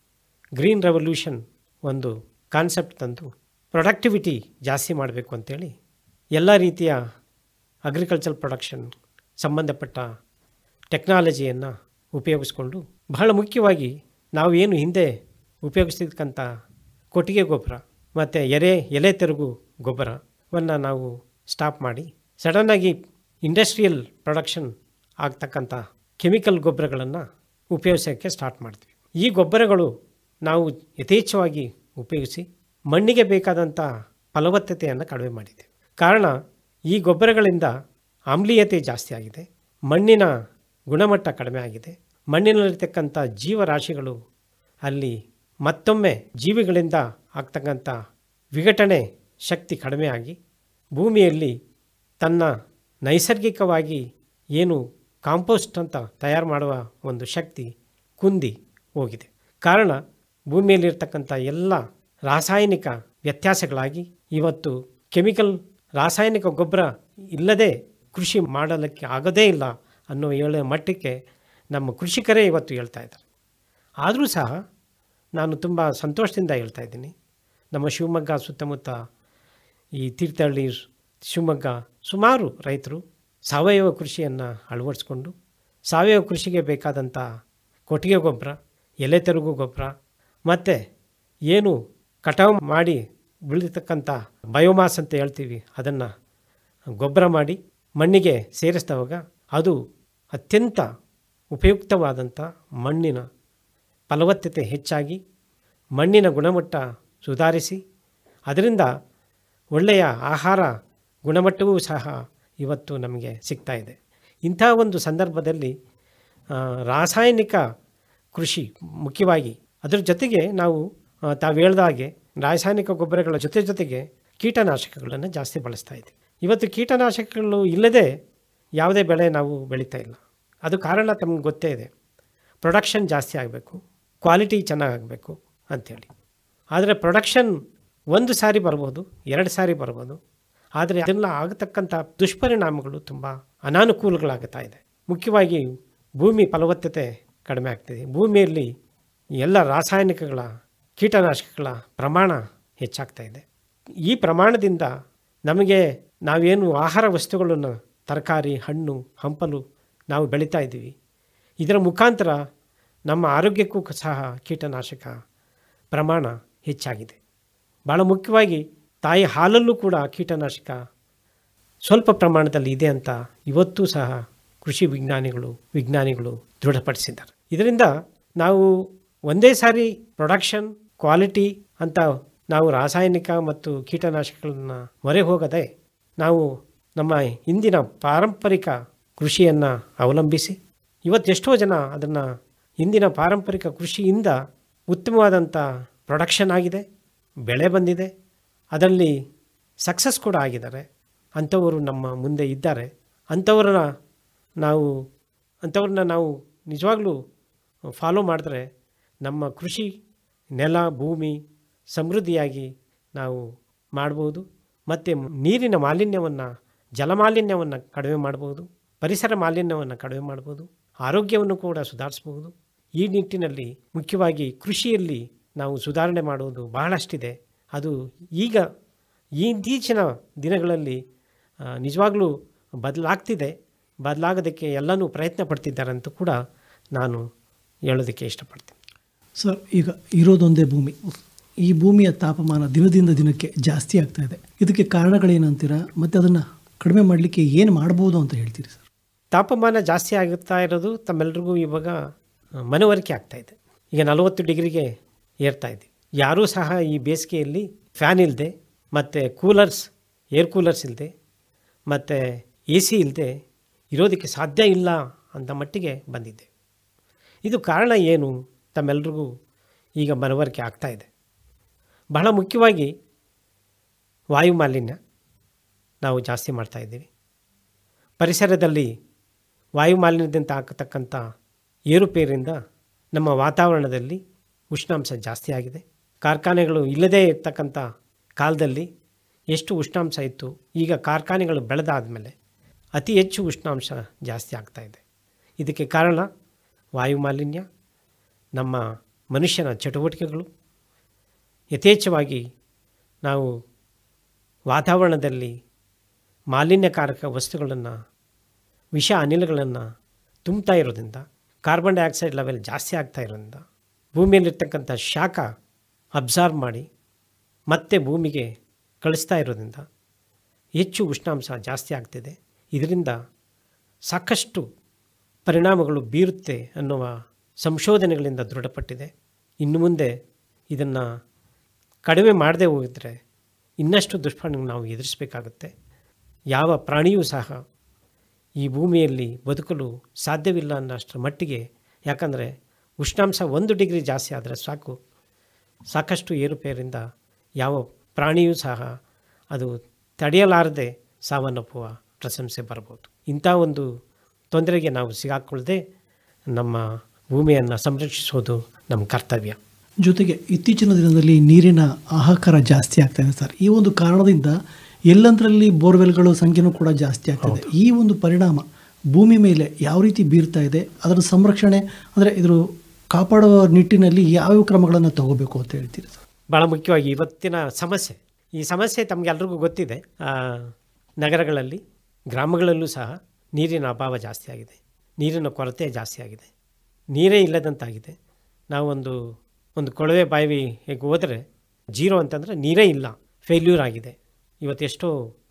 ಗ್ರೀನ್ ರೆವಲ್ಯೂಷನ್ ಒಂದು ಕಾನ್ಸೆಪ್ಟ್ ತಂದು ಪ್ರೊಡಕ್ಟಿವಿಟಿ ಜಾಸ್ತಿ ಮಾಡಬೇಕು ಅಂತೇಳಿ ಎಲ್ಲ ರೀತಿಯ ಅಗ್ರಿಕಲ್ಚರ್ ಪ್ರೊಡಕ್ಷನ್ ಸಂಬಂಧಪಟ್ಟ ಟೆಕ್ನಾಲಜಿಯನ್ನು ಉಪಯೋಗಿಸ್ಕೊಂಡು, ಬಹಳ ಮುಖ್ಯವಾಗಿ ನಾವು ಏನು ಹಿಂದೆ ಉಪಯೋಗಿಸ್ತಿದ್ದಕ್ಕಂಥ ಕೊಟ್ಟಿಗೆ ಗೊಬ್ಬರ ಮತ್ತು ಎರೆ ಎಲೆ ತೆರುಗು ಗೊಬ್ಬರವನ್ನು ನಾವು ಸ್ಟಾಪ್ ಮಾಡಿ ಸಡನ್ನಾಗಿ ಇಂಡಸ್ಟ್ರಿಯಲ್ ಪ್ರೊಡಕ್ಷನ್ ಆಗ್ತಕ್ಕಂಥ ಕೆಮಿಕಲ್ ಗೊಬ್ಬರಗಳನ್ನು ಉಪಯೋಗಿಸೋಕ್ಕೆ ಸ್ಟಾರ್ಟ್ ಮಾಡ್ತೀವಿ. ಈ ಗೊಬ್ಬರಗಳು ನಾವು ಯಥೇಚ್ಛವಾಗಿ ಉಪಯೋಗಿಸಿ ಮಣ್ಣಿಗೆ ಬೇಕಾದಂಥ ಫಲವತ್ತತೆಯನ್ನು ಕಡಿಮೆ ಮಾಡಿದೆ. ಕಾರಣ ಈ ಗೊಬ್ಬರಗಳಿಂದ ಆಮ್ಲೀಯತೆ ಜಾಸ್ತಿ ಆಗಿದೆ, ಮಣ್ಣಿನ ಗುಣಮಟ್ಟ ಕಡಿಮೆ ಆಗಿದೆ, ಮಣ್ಣಿನಲ್ಲಿರ್ತಕ್ಕಂಥ ಜೀವರಾಶಿಗಳು ಅಲ್ಲಿ ಮತ್ತೊಮ್ಮೆ ಜೀವಿಗಳಿಂದ ಆಗ್ತಕ್ಕಂಥ ವಿಘಟನೆ ಶಕ್ತಿ ಕಡಿಮೆ ಆಗಿ ಭೂಮಿಯಲ್ಲಿ ತನ್ನ ನೈಸರ್ಗಿಕವಾಗಿ ಏನು ಕಾಂಪೋಸ್ಟ್ ಅಂತ ತಯಾರು ಮಾಡುವ ಒಂದು ಶಕ್ತಿ ಕುಂದಿ ಹೋಗಿದೆ. ಕಾರಣ ಭೂಮಿಯಲ್ಲಿರ್ತಕ್ಕಂಥ ಎಲ್ಲ ರಾಸಾಯನಿಕ ವ್ಯತ್ಯಾಸಗಳಾಗಿ ಇವತ್ತು ಕೆಮಿಕಲ್ ರಾಸಾಯನಿಕ ಗೊಬ್ಬರ ಇಲ್ಲದೆ ಕೃಷಿ ಮಾಡಲಿಕ್ಕೆ ಆಗೋದೇ ಇಲ್ಲ ಅನ್ನೋ ಹೇಳೋ ಮಟ್ಟಕ್ಕೆ ನಮ್ಮ ಕೃಷಿಕರೇ ಇವತ್ತು ಹೇಳ್ತಾ ಇದ್ದಾರೆ. ಆದರೂ ಸಹ ನಾನು ತುಂಬ ಸಂತೋಷದಿಂದ ಹೇಳ್ತಾ ಇದ್ದೀನಿ, ನಮ್ಮ ಶಿವಮೊಗ್ಗ ಸುತ್ತಮುತ್ತ ಈ ತೀರ್ಥಹಳ್ಳಿ, ಶಿವಮೊಗ್ಗ ಸುಮಾರು ರೈತರು ಸಾವಯವ ಕೃಷಿಯನ್ನು ಅಳವಡಿಸ್ಕೊಂಡು ಸಾವಯವ ಕೃಷಿಗೆ ಬೇಕಾದಂಥ ಕೊಟ್ಟಿಗೆ ಗೊಬ್ಬರ, ಎಲೆ ತೆರುಗು ಗೊಬ್ಬರ ಮತ್ತು ಏನು ಕಟಾವು ಮಾಡಿ ಬೆಳೀತಕ್ಕಂಥ ಬಯೋಮಾಸ್ ಅಂತ ಹೇಳ್ತೀವಿ, ಅದನ್ನು ಗೊಬ್ಬರ ಮಾಡಿ ಮಣ್ಣಿಗೆ ಸೇರಿಸಿದವಾಗ ಅದು ಅತ್ಯಂತ ಉಪಯುಕ್ತವಾದಂಥ ಮಣ್ಣಿನ ಫಲವತ್ತತೆ ಹೆಚ್ಚಾಗಿ ಮಣ್ಣಿನ ಗುಣಮಟ್ಟ ಸುಧಾರಿಸಿ ಅದರಿಂದ ಒಳ್ಳೆಯ ಆಹಾರ ಗುಣಮಟ್ಟವೂ ಸಹ ಇವತ್ತು ನಮಗೆ ಸಿಗ್ತಾ ಇದೆ. ಇಂಥ ಒಂದು ಸಂದರ್ಭದಲ್ಲಿ ರಾಸಾಯನಿಕ ಕೃಷಿ ಮುಖ್ಯವಾಗಿ, ಅದರ ಜೊತೆಗೆ ನಾವು ತಾವು ಹೇಳ್ದ ಹಾಗೆ ರಾಸಾಯನಿಕ ಗೊಬ್ಬರಗಳ ಜೊತೆ ಜೊತೆಗೆ ಕೀಟನಾಶಕಗಳನ್ನು ಜಾಸ್ತಿ ಬಳಸ್ತಾ ಇದ್ದೀವಿ. ಇವತ್ತು ಕೀಟನಾಶಕಗಳು ಇಲ್ಲದೆ ಯಾವುದೇ ಬೆಳೆ ನಾವು ಬೆಳೀತಾ ಇಲ್ಲ. ಅದು ಕಾರಣ ತಮಗೆ ಗೊತ್ತೇ ಇದೆ, ಪ್ರೊಡಕ್ಷನ್ ಜಾಸ್ತಿ ಆಗಬೇಕು, ಕ್ವಾಲಿಟಿ ಚೆನ್ನಾಗಬೇಕು ಅಂಥೇಳಿ. ಆದರೆ ಪ್ರೊಡಕ್ಷನ್ ಒಂದು ಸಾರಿ ಬರ್ಬೋದು, ಎರಡು ಸಾರಿ ಬರ್ಬೋದು, ಆದರೆ ಅದೆಲ್ಲ ಆಗತಕ್ಕಂಥ ದುಷ್ಪರಿಣಾಮಗಳು ತುಂಬ ಅನಾನುಕೂಲಗಳಾಗುತ್ತಾ ಇದೆ. ಮುಖ್ಯವಾಗಿ ಭೂಮಿ ಫಲವತ್ತತೆ ಕಡಿಮೆ ಆಗ್ತಿದೆ, ಭೂಮಿಯಲ್ಲಿ ಎಲ್ಲ ರಾಸಾಯನಿಕಗಳ ಕೀಟನಾಶಕಗಳ ಪ್ರಮಾಣ ಹೆಚ್ಚಾಗ್ತಾ ಇದೆ. ಈ ಪ್ರಮಾಣದಿಂದ ನಮಗೆ ನಾವೇನು ಆಹಾರ ವಸ್ತುಗಳನ್ನು ತರಕಾರಿ, ಹಣ್ಣು, ಹಂಪಲು ನಾವು ಬೆಳೀತಾ ಇದ್ದೀವಿ, ಇದರ ಮುಖಾಂತರ ನಮ್ಮ ಆರೋಗ್ಯಕ್ಕೂ ಸಹ ಕೀಟನಾಶಕ ಪ್ರಮಾಣ ಹೆಚ್ಚಾಗಿದೆ. ಭಾಳ ಮುಖ್ಯವಾಗಿ ತಾಯಿ ಹಾಲಲ್ಲೂ ಕೂಡ ಕೀಟನಾಶಕ ಸ್ವಲ್ಪ ಪ್ರಮಾಣದಲ್ಲಿ ಇದೆ ಅಂತ ಇವತ್ತೂ ಸಹ ಕೃಷಿ ವಿಜ್ಞಾನಿಗಳು ವಿಜ್ಞಾನಿಗಳು ದೃಢಪಡಿಸಿದ್ದಾರೆ. ಇದರಿಂದ ನಾವು ಒಂದೇ ಸಾರಿ ಪ್ರೊಡಕ್ಷನ್ ಕ್ವಾಲಿಟಿ ಅಂತ ನಾವು ರಾಸಾಯನಿಕ ಮತ್ತು ಕೀಟನಾಶಕಗಳನ್ನು ಮೊರೆ ಹೋಗದೆ ನಾವು ನಮ್ಮ ಇಂದಿನ ಪಾರಂಪರಿಕ ಕೃಷಿಯನ್ನು ಅವಲಂಬಿಸಿ ಇವತ್ತೆಷ್ಟೋ ಜನ ಅದನ್ನು ಇಂದಿನ ಪಾರಂಪರಿಕ ಕೃಷಿಯಿಂದ ಉತ್ತಮವಾದಂಥ ಪ್ರೊಡಕ್ಷನ್ ಆಗಿದೆ, ಬೆಳೆ ಬಂದಿದೆ, ಅದರಲ್ಲಿ ಸಕ್ಸಸ್ ಕೂಡ ಆಗಿದ್ದಾರೆ. ಅಂಥವರು ನಮ್ಮ ಮುಂದೆ ಇದ್ದಾರೆ. ಅಂಥವ್ರನ್ನ ನಾವು ಅಂಥವ್ರನ್ನ ನಾವು ನಿಜವಾಗ್ಲೂ ಫಾಲೋ ಮಾಡಿದ್ರೆ ನಮ್ಮ ಕೃಷಿ ನೆಲ ಭೂಮಿ ಸಮೃದ್ಧಿಯಾಗಿ ನಾವು ಮಾಡ್ಬೋದು. ಮತ್ತು ನೀರಿನ ಮಾಲಿನ್ಯವನ್ನು ಜಲಮಾಲಿನ್ಯವನ್ನು ಕಡಿಮೆ ಮಾಡ್ಬೋದು, ಪರಿಸರ ಮಾಲಿನ್ಯವನ್ನು ಕಡಿಮೆ ಮಾಡ್ಬೋದು, ಆರೋಗ್ಯವನ್ನು ಕೂಡ ಸುಧಾರಿಸ್ಬೋದು. ಈ ನಿಟ್ಟಿನಲ್ಲಿ ಮುಖ್ಯವಾಗಿ ಕೃಷಿಯಲ್ಲಿ ನಾವು ಸುಧಾರಣೆ ಮಾಡುವುದು ಬಹಳಷ್ಟಿದೆ. ಅದು ಈಗ ಇತ್ತೀಚಿನ ದಿನಗಳಲ್ಲಿ ನಿಜವಾಗ್ಲೂ ಬದಲಾಗ್ತಿದೆ. ಬದಲಾಗೋದಕ್ಕೆ ಎಲ್ಲನೂ ಪ್ರಯತ್ನ ಪಡ್ತಿದ್ದಾರೆ ಅಂತ ಕೂಡ ನಾನು ಹೇಳೋದಕ್ಕೆ ಇಷ್ಟಪಡ್ತೀನಿ. ಸರ್, ಈಗ ಇರೋದೊಂದೇ ಭೂಮಿ. ಈ ಭೂಮಿಯ ತಾಪಮಾನ ದಿನದಿಂದ ದಿನಕ್ಕೆ ಜಾಸ್ತಿ ಆಗ್ತಾ ಇದೆ. ಇದಕ್ಕೆ ಕಾರಣಗಳೇನಂತೀರಾ? ಮತ್ತು ಅದನ್ನು ಕಡಿಮೆ ಮಾಡಲಿಕ್ಕೆ ಏನು ಮಾಡ್ಬೋದು ಅಂತ ಹೇಳ್ತೀರಿ ಸರ್? ತಾಪಮಾನ ಜಾಸ್ತಿ ಆಗುತ್ತಾ ಇರೋದು ತಮ್ಮೆಲ್ಲರಿಗೂ ಇವಾಗ ಮನವರಿಕೆ ಆಗ್ತಾಯಿದೆ. ಈಗ ನಲವತ್ತು ಡಿಗ್ರಿಗೆ ಏರ್ತಾ ಇದೆ. ಯಾರೂ ಸಹ ಈ ಬೇಸಿಗೆಯಲ್ಲಿ ಫ್ಯಾನ್ ಇಲ್ಲದೆ ಮತ್ತು ಕೂಲರ್ಸ್ ಏರ್ ಕೂಲರ್ಸ್ ಇಲ್ಲದೆ ಮತ್ತು ಎ ಸಿ ಇಲ್ಲದೆ ಇರೋದಕ್ಕೆ ಸಾಧ್ಯ ಇಲ್ಲ ಅಂತ ಮಟ್ಟಿಗೆ ಬಂದಿದೆ. ಇದು ಕಾರಣ ಏನು ತಮ್ಮೆಲ್ಲರಿಗೂ ಈಗ ಮನವರಿಕೆ ಆಗ್ತಾಯಿದೆ. ಬಹಳ ಮುಖ್ಯವಾಗಿ ವಾಯು ಮಾಲಿನ್ಯ ನಾವು ಜಾಸ್ತಿ ಮಾಡ್ತಾಯಿದ್ದೀವಿ. ಪರಿಸರದಲ್ಲಿ ವಾಯು ಮಾಲಿನ್ಯದಿಂದ ಆಗತಕ್ಕಂಥ ಏರುಪೇರಿಂದ ನಮ್ಮ ವಾತಾವರಣದಲ್ಲಿ ಉಷ್ಣಾಂಶ ಜಾಸ್ತಿ ಆಗಿದೆ. ಕಾರ್ಖಾನೆಗಳು ಇಲ್ಲದೇ ಇರ್ತಕ್ಕಂಥ ಕಾಲದಲ್ಲಿ ಎಷ್ಟು ಉಷ್ಣಾಂಶ ಇತ್ತು, ಈಗ ಕಾರ್ಖಾನೆಗಳು ಬೆಳೆದಾದ ಮೇಲೆ ಅತಿ ಹೆಚ್ಚು ಉಷ್ಣಾಂಶ ಜಾಸ್ತಿ ಆಗ್ತಾಯಿದೆ. ಇದಕ್ಕೆ ಕಾರಣ ವಾಯು ಮಾಲಿನ್ಯ, ನಮ್ಮ ಮನುಷ್ಯನ ಚಟುವಟಿಕೆಗಳು. ಯಥೇಚ್ಛವಾಗಿ ನಾವು ವಾತಾವರಣದಲ್ಲಿ ಮಾಲಿನ್ಯಕಾರಕ ವಸ್ತುಗಳನ್ನು, ವಿಷ ಅನಿಲಗಳನ್ನು ತುಂಬ್ತಾ ಇರೋದ್ರಿಂದ, ಕಾರ್ಬನ್ ಡೈಆಕ್ಸೈಡ್ ಲೆವೆಲ್ ಜಾಸ್ತಿ ಆಗ್ತಾ ಇರೋದ್ರಿಂದ ಭೂಮಿಯಲ್ಲಿರ್ತಕ್ಕಂಥ ಶಾಖ ಅಬ್ಸಾರ್ಬ್ ಮಾಡಿ ಮತ್ತೆ ಭೂಮಿಗೆ ಕಳಿಸ್ತಾ ಇರೋದ್ರಿಂದ ಹೆಚ್ಚು ಉಷ್ಣಾಂಶ ಜಾಸ್ತಿ ಆಗ್ತಿದೆ. ಇದರಿಂದ ಸಾಕಷ್ಟು ಪರಿಣಾಮಗಳು ಬೀರುತ್ತೆ ಅನ್ನುವ ಸಂಶೋಧನೆಗಳಿಂದ ದೃಢಪಟ್ಟಿದೆ. ಇನ್ನು ಮುಂದೆ ಇದನ್ನು ಕಡಿಮೆ ಮಾಡದೆ ಹೋಗಿದ್ರೆ ಇನ್ನಷ್ಟು ದುಷ್ಪರಿಣಾಮ ನಾವು ಎದುರಿಸಬೇಕಾಗುತ್ತೆ. ಯಾವ ಪ್ರಾಣಿಯೂ ಸಹ ಈ ಭೂಮಿಯಲ್ಲಿ ಬದುಕಲು ಸಾಧ್ಯವಿಲ್ಲ ಅನ್ನೋಷ್ಟರ ಮಟ್ಟಿಗೆ. ಯಾಕಂದರೆ ಉಷ್ಣಾಂಶ ಒಂದು ಡಿಗ್ರಿ ಜಾಸ್ತಿ ಆದರೆ ಸಾಕು, ಸಾಕಷ್ಟು ಏರುಪೇರಿಂದ ಯಾವ ಪ್ರಾಣಿಯೂ ಸಹ ಅದು ತಡೆಯಲಾರದೆ ಸಾವನ್ನಪ್ಪುವ ಪ್ರಶಂಸೆ ಬರ್ಬೋದು. ಇಂಥ ಒಂದು ತೊಂದರೆಗೆ ನಾವು ಸಿಗಾಕೊಳ್ಳದೆ ನಮ್ಮ ಭೂಮಿಯನ್ನು ಸಂರಕ್ಷಿಸೋದು ನಮ್ಮ ಕರ್ತವ್ಯ. ಜೊತೆಗೆ ಇತ್ತೀಚಿನ ದಿನದಲ್ಲಿ ನೀರಿನ ಹಾಹಾಕಾರ ಜಾಸ್ತಿ ಆಗ್ತಾ ಇದೆ ಸರ್. ಈ ಒಂದು ಕಾರಣದಿಂದ ಎಲ್ಲಂದರಲ್ಲಿ ಬೋರ್ವೆಲ್ಗಳು ಸಂಖ್ಯೆನೂ ಕೂಡ ಜಾಸ್ತಿ ಆಗ್ತದೆ. ಈ ಒಂದು ಪರಿಣಾಮ ಭೂಮಿ ಮೇಲೆ ಯಾವ ರೀತಿ ಬೀರ್ತಾ ಇದೆ, ಅದರ ಸಂರಕ್ಷಣೆ ಅಂದರೆ ಇದ್ರ ಕಾಪಾಡುವ ನಿಟ್ಟಿನಲ್ಲಿ ಯಾವ್ಯಾವ ಕ್ರಮಗಳನ್ನು ತಗೋಬೇಕು ಅಂತ ಹೇಳ್ತೀರಿ ಸರ್? ಭಾಳ ಮುಖ್ಯವಾಗಿ ಇವತ್ತಿನ ಸಮಸ್ಯೆ, ಈ ಸಮಸ್ಯೆ ತಮಗೆಲ್ರಿಗೂ ಗೊತ್ತಿದೆ. ನಗರಗಳಲ್ಲಿ ಗ್ರಾಮಗಳಲ್ಲೂ ಸಹ ನೀರಿನ ಅಭಾವ ಜಾಸ್ತಿ ಆಗಿದೆ, ನೀರಿನ ಕೊರತೆ ಜಾಸ್ತಿ ಆಗಿದೆ, ನೀರೇ ಇಲ್ಲದಂತಾಗಿದೆ. ನಾವೊಂದು ಒಂದು ಕೊಳವೆ ಬಾವಿ ಹೇಗೆ ಹೋದರೆ ಜೀರೋ ಅಂತಂದರೆ ನೀರೇ ಇಲ್ಲ, ಫೇಲ್ಯೂರ್ ಆಗಿದೆ. ಇವತ್ತೆಷ್ಟೋ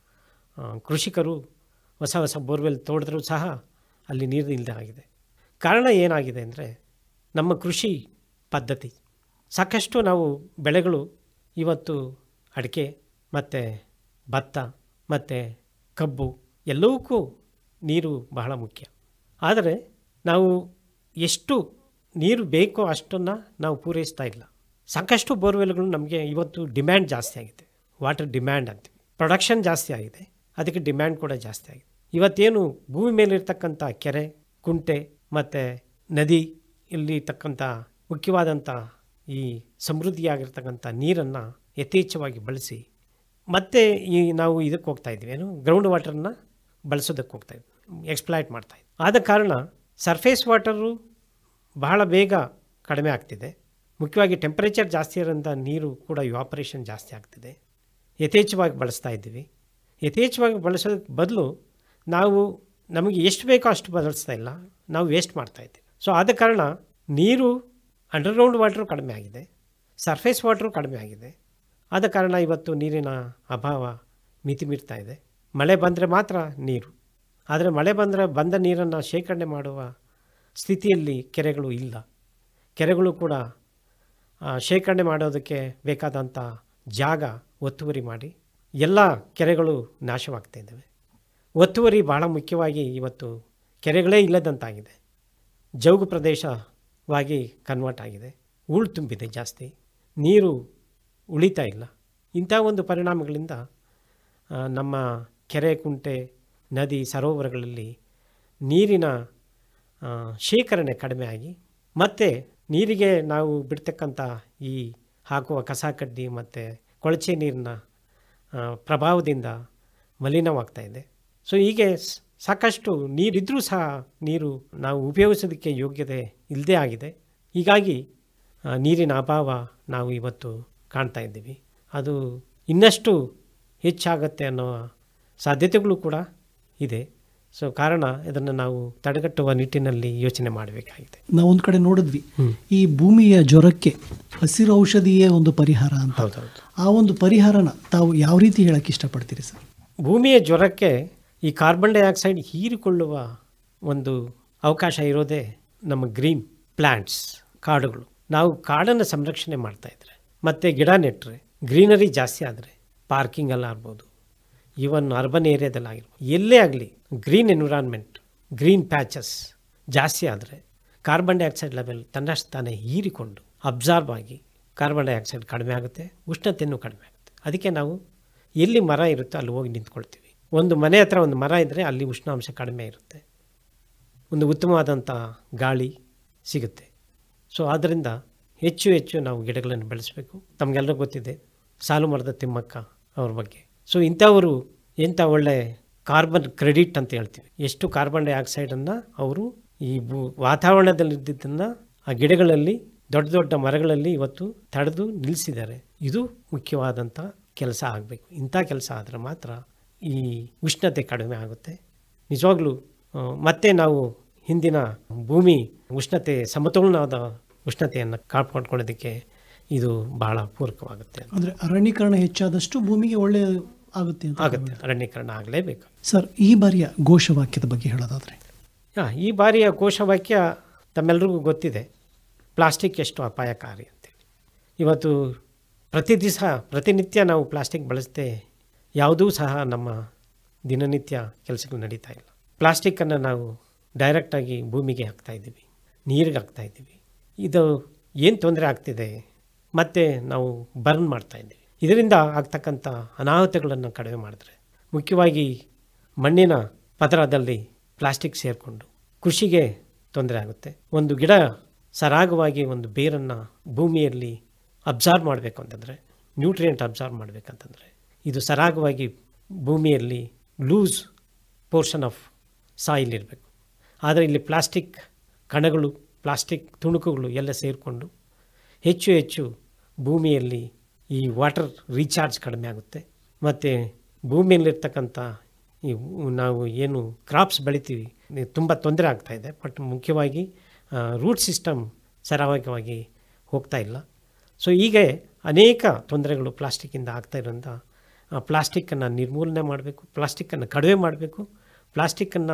ಕೃಷಿಕರು ಹೊಸ ಹೊಸ ಬೋರ್ವೆಲ್ ತೋಡಿದ್ರೂ ಸಹ ಅಲ್ಲಿ ನೀರು ಇಲ್ಲದೆ ಆಗಿದೆ. ಕಾರಣ ಏನಾಗಿದೆ ಅಂದರೆ ನಮ್ಮ ಕೃಷಿ ಪದ್ಧತಿ. ಸಾಕಷ್ಟು ನಾವು ಬೆಳೆಗಳು ಇವತ್ತು ಅಡಿಕೆ ಮತ್ತು ಭತ್ತ ಮತ್ತು ಕಬ್ಬು ಎಲ್ಲವಕ್ಕೂ ನೀರು ಬಹಳ ಮುಖ್ಯ. ಆದರೆ ನಾವು ಎಷ್ಟು ನೀರು ಬೇಕೋ ಅಷ್ಟನ್ನು ನಾವು ಪೂರೈಸ್ತಾ ಇಲ್ಲ. ಸಾಕಷ್ಟು ಬೋರ್ವೆಲ್ಗಳು ನಮಗೆ ಇವತ್ತು ಡಿಮ್ಯಾಂಡ್ ಜಾಸ್ತಿ ಆಗಿದೆ, ವಾಟರ್ ಡಿಮ್ಯಾಂಡ್ ಅಂತೀವಿ. ಪ್ರೊಡಕ್ಷನ್ ಜಾಸ್ತಿ ಆಗಿದೆ, ಅದಕ್ಕೆ ಡಿಮ್ಯಾಂಡ್ ಕೂಡ ಜಾಸ್ತಿ ಆಗಿದೆ. ಇವತ್ತೇನು ಭೂಮಿ ಮೇಲಿರ್ತಕ್ಕಂಥ ಕೆರೆ, ಕುಂಟೆ ಮತ್ತು ನದಿ ಇಲ್ಲಿ ತಕ್ಕಂಥ ಮುಖ್ಯವಾದಂಥ ಈ ಸಮೃದ್ಧಿಯಾಗಿರ್ತಕ್ಕಂಥ ನೀರನ್ನು ಯಥೇಚ್ಛವಾಗಿ ಬಳಸಿ ಮತ್ತೆ ಈ ನಾವು ಇದಕ್ಕೆ ಹೋಗ್ತಾ ಇದ್ವಿ, ಏನು ಗ್ರೌಂಡ್ ವಾಟರನ್ನು ಬಳಸೋದಕ್ಕೆ ಹೋಗ್ತಾಯಿದ್ವಿ, ಎಕ್ಸ್ಪ್ಲಾಯ್ಟ್ ಮಾಡ್ತಾಯಿದ್ವಿ. ಆದ ಕಾರಣ ಸರ್ಫೇಸ್ ವಾಟರು ಬಹಳ ಬೇಗ ಕಡಿಮೆ ಆಗ್ತಿದೆ. ಮುಖ್ಯವಾಗಿ ಟೆಂಪ್ರೇಚರ್ ಜಾಸ್ತಿ ಇರೋದ್ರಿಂದ ನೀರು ಕೂಡ ಇವಾಪರೇಷನ್ ಜಾಸ್ತಿ ಆಗ್ತಿದೆ. ಯಥೇಚ್ಛವಾಗಿ ಬಳಸ್ತಾ ಇದ್ದೀವಿ. ಯಥೇಚ್ಛವಾಗಿ ಬಳಸೋದಕ್ಕೆ ಬದಲು ನಾವು ನಮಗೆ ಎಷ್ಟು ಬೇಕೋ ಅಷ್ಟು ಬದಲಿಸ್ತಾ ಇಲ್ಲ, ನಾವು ವೇಸ್ಟ್ ಮಾಡ್ತಾಯಿದ್ದೀವಿ. ಸೊ ಆದ ಕಾರಣ ನೀರು ಅಂಡರ್ಗ್ರೌಂಡ್ ವಾಟ್ರು ಕಡಿಮೆ ಆಗಿದೆ, ಸರ್ಫೇಸ್ ವಾಟ್ರು ಕಡಿಮೆ ಆಗಿದೆ. ಆದ ಕಾರಣ ಇವತ್ತು ನೀರಿನ ಅಭಾವ ಮಿತಿ ಮೀರ್ತಾ ಇದೆ. ಮಳೆ ಬಂದರೆ ಮಾತ್ರ ನೀರು, ಆದರೆ ಮಳೆ ಬಂದರೆ ಬಂದ ನೀರನ್ನು ಶೇಖರಣೆ ಮಾಡುವ ಸ್ಥಿತಿಯಲ್ಲಿ ಕೆರೆಗಳು ಇಲ್ಲ. ಕೆರೆಗಳು ಕೂಡ ಶೇಖರಣೆ ಮಾಡೋದಕ್ಕೆ ಬೇಕಾದಂಥ ಜಾಗ ಒತ್ತುವರಿ ಮಾಡಿ ಎಲ್ಲ ಕೆರೆಗಳು ನಾಶವಾಗ್ತಾ ಇದ್ದಾವೆ. ಒತ್ತುವರಿ ಭಾಳ ಮುಖ್ಯವಾಗಿ ಇವತ್ತು ಕೆರೆಗಳೇ ಇಲ್ಲದಂತಾಗಿದೆ, ಜೌಗು ಪ್ರದೇಶವಾಗಿ ಕನ್ವರ್ಟ್ ಆಗಿದೆ, ಹೂಳು ತುಂಬಿದೆ, ಜಾಸ್ತಿ ನೀರು ಉಳಿತಾ ಇಲ್ಲ. ಇಂಥ ಒಂದು ಪರಿಣಾಮಗಳಿಂದ ನಮ್ಮ ಕೆರೆ, ಕುಂಟೆ, ನದಿ, ಸರೋವರಗಳಲ್ಲಿ ನೀರಿನ ಶೇಖರಣೆ ಕಡಿಮೆ ಆಗಿ ಮತ್ತು ನೀರಿಗೆ ನಾವು ಬಿಡ್ತಕ್ಕಂಥ ಈ ಹಾಕುವ ಕಸ ಕಡ್ಡಿ ಮತ್ತು ಕೊಳಚೆ ನೀರಿನ ಪ್ರಭಾವದಿಂದ ಮಲಿನವಾಗ್ತಾ ಇದೆ. ಸೊ ಹೀಗೆ ಸಾಕಷ್ಟು ನೀರಿದ್ದರೂ ಸಹ ನೀರು ನಾವು ಉಪಯೋಗಿಸೋದಕ್ಕೆ ಯೋಗ್ಯತೆ ಇಲ್ಲದೇ ಆಗಿದೆ. ಹೀಗಾಗಿ ನೀರಿನ ಅಭಾವ ನಾವು ಇವತ್ತು ಕಾಣ್ತಾ ಇದ್ದೀವಿ. ಅದು ಇನ್ನಷ್ಟು ಹೆಚ್ಚಾಗತ್ತೆ ಅನ್ನೋ ಸಾಧ್ಯತೆಗಳು ಕೂಡ ಇದೆ. ಸೊ ಕಾರಣ ಇದನ್ನು ನಾವು ತಡೆಗಟ್ಟುವ ನಿಟ್ಟಿನಲ್ಲಿ ಯೋಚನೆ ಮಾಡಬೇಕಾಗಿದೆ. ನಾವು ಒಂದು ಕಡೆ ನೋಡಿದ್ವಿ, ಈ ಭೂಮಿಯ ಜ್ವರಕ್ಕೆ ಹಸಿರು ಔಷಧಿಯೇ ಒಂದು ಪರಿಹಾರ ಅಂತ. ಹೌದೌದು. ಆ ಒಂದು ಪರಿಹಾರನ ತಾವು ಯಾವ ರೀತಿ ಹೇಳಕ್ಕೆ ಇಷ್ಟಪಡ್ತೀರಿ ಸರ್? ಭೂಮಿಯ ಜ್ವರಕ್ಕೆ ಈ ಕಾರ್ಬನ್ ಡೈಆಕ್ಸೈಡ್ ಹೀರಿಕೊಳ್ಳುವ ಒಂದು ಅವಕಾಶ ಇರೋದೇ ನಮ್ಮ ಗ್ರೀನ್ ಪ್ಲ್ಯಾಂಟ್ಸ್, ಕಾಡುಗಳು. ನಾವು ಕಾಡನ್ನು ಸಂರಕ್ಷಣೆ ಮಾಡ್ತಾಯಿದ್ರೆ ಮತ್ತು ಗಿಡ ನೆಟ್ಟರೆ, ಗ್ರೀನರಿ ಜಾಸ್ತಿ ಆದರೆ, ಪಾರ್ಕಿಂಗಲ್ಲಿ ಆಗ್ಬೋದು, ಈವನ್ ಅರ್ಬನ್ ಏರಿಯಾದಲ್ಲಾಗಿರ್ಬೋದು, ಎಲ್ಲೇ ಆಗಲಿ ಗ್ರೀನ್ ಎನ್ವಿರಾನ್ಮೆಂಟ್, ಗ್ರೀನ್ ಪ್ಯಾಚಸ್ ಜಾಸ್ತಿ ಆದರೆ ಕಾರ್ಬನ್ ಡೈಆಕ್ಸೈಡ್ ಲೆವೆಲ್ ತನ್ನಷ್ಟು ತಾನೇ ಹೀರಿಕೊಂಡು ಅಬ್ಸಾರ್ಬ್ ಆಗಿ ಕಾರ್ಬನ್ ಡೈಆಕ್ಸೈಡ್ ಕಡಿಮೆ ಆಗುತ್ತೆ, ಉಷ್ಣತೆಯೂ ಕಡಿಮೆ ಆಗುತ್ತೆ. ಅದಕ್ಕೆ ನಾವು ಎಲ್ಲಿ ಮರ ಇರುತ್ತೋ ಅಲ್ಲಿ ಹೋಗಿ ನಿಂತ್ಕೊಳ್ತೀವಿ. ಒಂದು ಮನೆ ಹತ್ರ ಒಂದು ಮರ ಇದ್ದರೆ ಅಲ್ಲಿ ಉಷ್ಣಾಂಶ ಕಡಿಮೆ ಇರುತ್ತೆ, ಒಂದು ಉತ್ತಮವಾದಂಥ ಗಾಳಿ ಸಿಗುತ್ತೆ. ಸೊ ಆದ್ದರಿಂದ ಹೆಚ್ಚು ಹೆಚ್ಚು ನಾವು ಗಿಡಗಳನ್ನು ಬೆಳೆಸಬೇಕು. ತಮಗೆಲ್ಲರೂ ಗೊತ್ತಿದೆ ಸಾಲು ಮರದ ತಿಮ್ಮಕ್ಕ ಅವ್ರ ಬಗ್ಗೆ. ಸೊ ಇಂಥವರು ಎಂಥ ಒಳ್ಳೆ ಕಾರ್ಬನ್ ಕ್ರೆಡಿಟ್ ಅಂತ ಹೇಳ್ತೀವಿ, ಎಷ್ಟು ಕಾರ್ಬನ್ ಡೈಆಕ್ಸೈಡನ್ನು ಅವರು ಈ ಭೂ ವಾತಾವರಣದಲ್ಲಿದ್ದನ್ನು ಆ ಗಿಡಗಳಲ್ಲಿ, ದೊಡ್ಡ ದೊಡ್ಡ ಮರಗಳಲ್ಲಿ ಇವತ್ತು ತಡೆದು ನಿಲ್ಲಿಸಿದ್ದಾರೆ. ಇದು ಮುಖ್ಯವಾದಂಥ ಕೆಲಸ ಆಗಬೇಕು. ಇಂಥ ಕೆಲಸ ಆದರೆ ಮಾತ್ರ ಈ ಉಷ್ಣತೆ ಕಡಿಮೆ ಆಗುತ್ತೆ. ನಿಜವಾಗ್ಲೂ ಮತ್ತೆ ನಾವು ಹಿಂದಿನ ಭೂಮಿ ಉಷ್ಣತೆ, ಸಮತೋಲನವಾದ ಉಷ್ಣತೆಯನ್ನು ಕಾಪಾಡ್ಕೊಳ್ಳೋದಕ್ಕೆ ಇದು ಬಹಳ ಪೂರಕವಾಗುತ್ತೆ. ಅಂದರೆ ಅರಣ್ಯೀಕರಣ ಹೆಚ್ಚಾದಷ್ಟು ಭೂಮಿಗೆ ಒಳ್ಳೆಯ ಆಗುತ್ತೆ ಆಗುತ್ತೆ ಅರಣ್ಯೀಕರಣ ಆಗಲೇಬೇಕು. ಸರ್, ಈ ಬಾರಿಯ ಘೋಷವಾಕ್ಯದ ಬಗ್ಗೆ ಹೇಳೋದಾದರೆ? ಹಾಂ, ಈ ಬಾರಿಯ ಘೋಷವಾಕ್ಯ ತಮ್ಮೆಲ್ಲರಿಗೂ ಗೊತ್ತಿದೆ, ಪ್ಲಾಸ್ಟಿಕ್ ಎಷ್ಟು ಅಪಾಯಕಾರಿ ಅಂತೇಳಿ. ಇವತ್ತು ಪ್ರತಿ ದಿವಸ ಪ್ರತಿನಿತ್ಯ ನಾವು ಪ್ಲಾಸ್ಟಿಕ್ ಬಳಸದೆ ಯಾವುದೂ ಸಹ ನಮ್ಮ ದಿನನಿತ್ಯ ಕೆಲಸಗಳು ನಡೀತಾ ಇಲ್ಲ. ಪ್ಲಾಸ್ಟಿಕ್ಕನ್ನು ನಾವು ಡೈರೆಕ್ಟಾಗಿ ಭೂಮಿಗೆ ಹಾಕ್ತಾಯಿದ್ದೀವಿ, ನೀರಿಗೆ ಹಾಕ್ತಾಯಿದ್ದೀವಿ. ಇದು ಏನು ತೊಂದರೆ ಆಗ್ತಿದೆ, ಮತ್ತು ನಾವು ಬರ್ನ್ ಮಾಡ್ತಾಯಿದ್ದೀವಿ. ಇದರಿಂದ ಆಗ್ತಕ್ಕಂಥ ಅನಾಹುತಗಳನ್ನು ಕಡಿಮೆ ಮಾಡಿದ್ರೆ, ಮುಖ್ಯವಾಗಿ ಮಣ್ಣಿನ ಪದರದಲ್ಲಿ ಪ್ಲಾಸ್ಟಿಕ್ ಸೇರಿಕೊಂಡು ಕೃಷಿಗೆ ತೊಂದರೆ ಆಗುತ್ತೆ. ಒಂದು ಗಿಡ ಸರಾಗವಾಗಿ ಒಂದು ಬೇರನ್ನು ಭೂಮಿಯಲ್ಲಿ ಅಬ್ಸಾರ್ವ್ ಮಾಡಬೇಕು ಅಂತಂದರೆ, ನ್ಯೂಟ್ರಿಯೆಂಟ್ ಅಬ್ಸಾರ್ವ್ ಮಾಡಬೇಕಂತಂದರೆ, ಇದು ಸರಾಗವಾಗಿ ಭೂಮಿಯಲ್ಲಿ ಲೂಸ್ ಪೋರ್ಷನ್ ಆಫ್ ಸಾಯಿಲ್ ಇರಬೇಕು. ಆದರೆ ಇಲ್ಲಿ ಪ್ಲಾಸ್ಟಿಕ್ ಕಣಗಳು, ಪ್ಲಾಸ್ಟಿಕ್ ತುಣುಕುಗಳು ಎಲ್ಲ ಸೇರಿಕೊಂಡು ಹೆಚ್ಚು ಹೆಚ್ಚು ಭೂಮಿಯಲ್ಲಿ ಈ ವಾಟರ್ ರೀಚಾರ್ಜ್ ಕಡಿಮೆ ಆಗುತ್ತೆ. ಮತ್ತು ಭೂಮಿಯಲ್ಲಿರ್ತಕ್ಕಂಥ ಈ ನಾವು ಏನು ಕ್ರಾಪ್ಸ್ ಬೆಳಿತೀವಿ ತುಂಬ ತೊಂದರೆ ಆಗ್ತಾಯಿದೆ. ಬಟ್ ಮುಖ್ಯವಾಗಿ ರೂಟ್ ಸಿಸ್ಟಮ್ ಸರಾಗವಾಗಿ ಹೋಗ್ತಾ ಇಲ್ಲ. ಸೊ ಹೀಗೆ ಅನೇಕ ತೊಂದರೆಗಳು ಪ್ಲಾಸ್ಟಿಕ್ಕಿಂದ ಆಗ್ತಾ ಇರೋದ್ರಿಂದ ಪ್ಲಾಸ್ಟಿಕ್ಕನ್ನು ನಿರ್ಮೂಲನೆ ಮಾಡಬೇಕು, ಪ್ಲಾಸ್ಟಿಕ್ಕನ್ನು ಕಡಿಮೆ ಮಾಡಬೇಕು. ಪ್ಲಾಸ್ಟಿಕ್ಕನ್ನು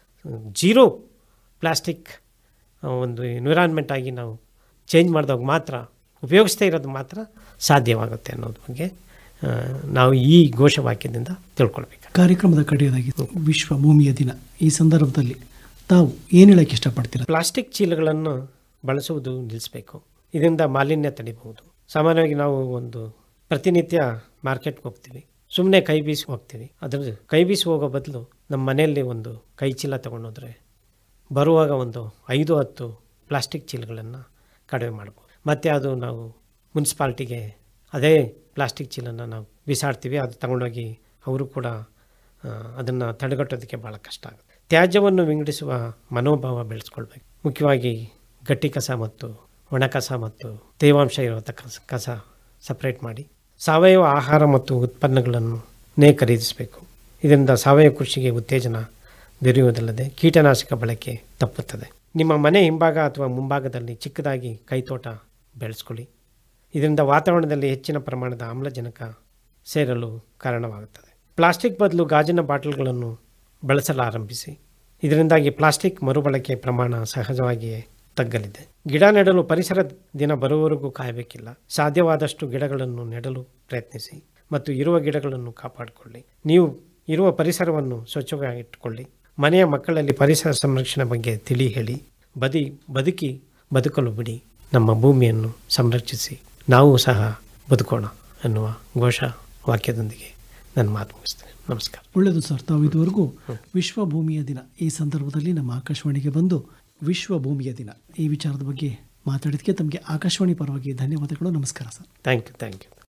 ಜೀರೋ ಪ್ಲಾಸ್ಟಿಕ್ ಒಂದು ಎನ್ವಿರಾನ್ಮೆಂಟ್ ಆಗಿ ನಾವು ಚೇಂಜ್ ಮಾಡಿದಾಗ ಮಾತ್ರ, ಉಪಯೋಗಿಸ್ತಾ ಇರೋದು ಮಾತ್ರ ಸಾಧ್ಯವಾಗುತ್ತೆ ಅನ್ನೋದ್ರ ಬಗ್ಗೆ ನಾವು ಈ ಘೋಷವಾಕ್ಯದಿಂದ ತಿಳ್ಕೊಳ್ಬೇಕು. ಕಾರ್ಯಕ್ರಮದ ಕಡೆಯದಾಗಿತ್ತು ವಿಶ್ವ ಭೂಮಿಯ ದಿನ. ಈ ಸಂದರ್ಭದಲ್ಲಿ ತಾವು ಏನು ಹೇಳಕ್ಕೆ ಇಷ್ಟಪಡ್ತೀರಾ? ಪ್ಲಾಸ್ಟಿಕ್ ಚೀಲಗಳನ್ನು ಬಳಸುವುದು ನಿಲ್ಲಿಸಬೇಕು. ಇದರಿಂದ ಮಾಲಿನ್ಯ ತಡಿಬಹುದು. ಸಾಮಾನ್ಯವಾಗಿ ನಾವು ಒಂದು ಪ್ರತಿನಿತ್ಯ ಮಾರ್ಕೆಟ್ಗೆ ಹೋಗ್ತೀವಿ, ಸುಮ್ಮನೆ ಕೈ ಬೀಸಿ ಹೋಗ್ತೀವಿ. ಅದ್ರ ಕೈ ಬೀಸಿ ಹೋಗೋ ಬದಲು ನಮ್ಮ ಮನೆಯಲ್ಲಿ ಒಂದು ಕೈ ಚೀಲ ತೊಗೊಂಡೋದ್ರೆ ಬರುವಾಗ ಒಂದು ಐದು ಹತ್ತು ಪ್ಲಾಸ್ಟಿಕ್ ಚೀಲಗಳನ್ನು ಕಡಿಮೆ ಮಾಡ್ಬೋದು. ಮತ್ತು ಅದು ನಾವು ಮುನ್ಸಿಪಾಲ್ಟಿಗೆ ಅದೇ ಪ್ಲಾಸ್ಟಿಕ್ ಚೀಲನ್ನು ನಾವು ಬಿಸಾಡ್ತೀವಿ. ಅದು ತಗೊಂಡೋಗಿ ಅವರು ಕೂಡ ಅದನ್ನು ತಡೆಗಟ್ಟೋದಕ್ಕೆ ಭಾಳ ಕಷ್ಟ ಆಗುತ್ತೆ. ತ್ಯಾಜ್ಯವನ್ನು ವಿಂಗಡಿಸುವ ಮನೋಭಾವ ಬೆಳೆಸ್ಕೊಳ್ಬೇಕು. ಮುಖ್ಯವಾಗಿ ಗಟ್ಟಿ ಕಸ ಮತ್ತು ಒಣ ಕಸ ಮತ್ತು ತೇವಾಂಶ ಇರುವಂಥ ಕಸ ಕಸ ಸಪ್ರೇಟ್ ಮಾಡಿ ಸಾವಯವ ಆಹಾರ ಮತ್ತು ಉತ್ಪನ್ನಗಳನ್ನೇ ಖರೀದಿಸಬೇಕು. ಇದರಿಂದ ಸಾವಯವ ಕೃಷಿಗೆ ಉತ್ತೇಜನ ದೊರೆಯುವುದಲ್ಲದೆ ಕೀಟನಾಶಕ ಬಳಕೆ ತಪ್ಪುತ್ತದೆ. ನಿಮ್ಮ ಮನೆ ಹಿಂಭಾಗ ಅಥವಾ ಮುಂಭಾಗದಲ್ಲಿ ಚಿಕ್ಕದಾಗಿ ಕೈತೋಟ ಬೆಳೆಸ್ಕೊಳ್ಳಿ. ಇದರಿಂದ ವಾತಾವರಣದಲ್ಲಿ ಹೆಚ್ಚಿನ ಪ್ರಮಾಣದ ಆಮ್ಲಜನಕ ಸೇರಲು ಕಾರಣವಾಗುತ್ತದೆ. ಪ್ಲಾಸ್ಟಿಕ್ ಬದಲು ಗಾಜಿನ ಬಾಟಲ್ಗಳನ್ನು ಬಳಸಲಾರಂಭಿಸಿ. ಇದರಿಂದಾಗಿ ಪ್ಲಾಸ್ಟಿಕ್ ಮರುಬಳಕೆ ಪ್ರಮಾಣ ಸಹಜವಾಗಿಯೇ ತಗ್ಗಲಿದೆ. ಗಿಡ ನೆಡಲು ಪರಿಸರ ದಿನ ಬರುವವರೆಗೂ ಕಾಯಬೇಕಿಲ್ಲ. ಸಾಧ್ಯವಾದಷ್ಟು ಗಿಡಗಳನ್ನು ನೆಡಲು ಪ್ರಯತ್ನಿಸಿ ಮತ್ತು ಇರುವ ಗಿಡಗಳನ್ನು ಕಾಪಾಡಿಕೊಳ್ಳಿ. ನೀವು ಇರುವ ಪರಿಸರವನ್ನು ಸ್ವಚ್ಛವಾಗಿಟ್ಟುಕೊಳ್ಳಿ. ಮನೆಯ ಮಕ್ಕಳಲ್ಲಿ ಪರಿಸರ ಸಂರಕ್ಷಣೆ ಬಗ್ಗೆ ತಿಳಿ ಹೇಳಿ. ಬದಿ ಬದುಕಿ ಬದುಕಲು ಬಿಡಿ. ನಮ್ಮ ಭೂಮಿಯನ್ನು ಸಂರಕ್ಷಿಸಿ ನಾವು ಸಹ ಬದುಕೋಣ ಎನ್ನುವ ಘೋಷ ವಾಕ್ಯದೊಂದಿಗೆ ನನ್ನ ಮಾತು ಮುಗಿಸ್ತೇನೆ. ನಮಸ್ಕಾರ. ಒಳ್ಳೆಯದು ಸರ್. ತಾವು ಇದುವರೆಗೂ ವಿಶ್ವ ಭೂಮಿಯ ದಿನ ಈ ಸಂದರ್ಭದಲ್ಲಿ ನಮ್ಮ ಆಕಾಶವಾಣಿಗೆ ಬಂದು ವಿಶ್ವ ಭೂಮಿಯ ದಿನ ಈ ವಿಚಾರದ ಬಗ್ಗೆ ಮಾತಾಡಿದ್ದಕ್ಕೆ ತಮಗೆ ಆಕಾಶವಾಣಿ ಪರವಾಗಿ ಧನ್ಯವಾದಗಳು. ನಮಸ್ಕಾರ sir. Thank you thank you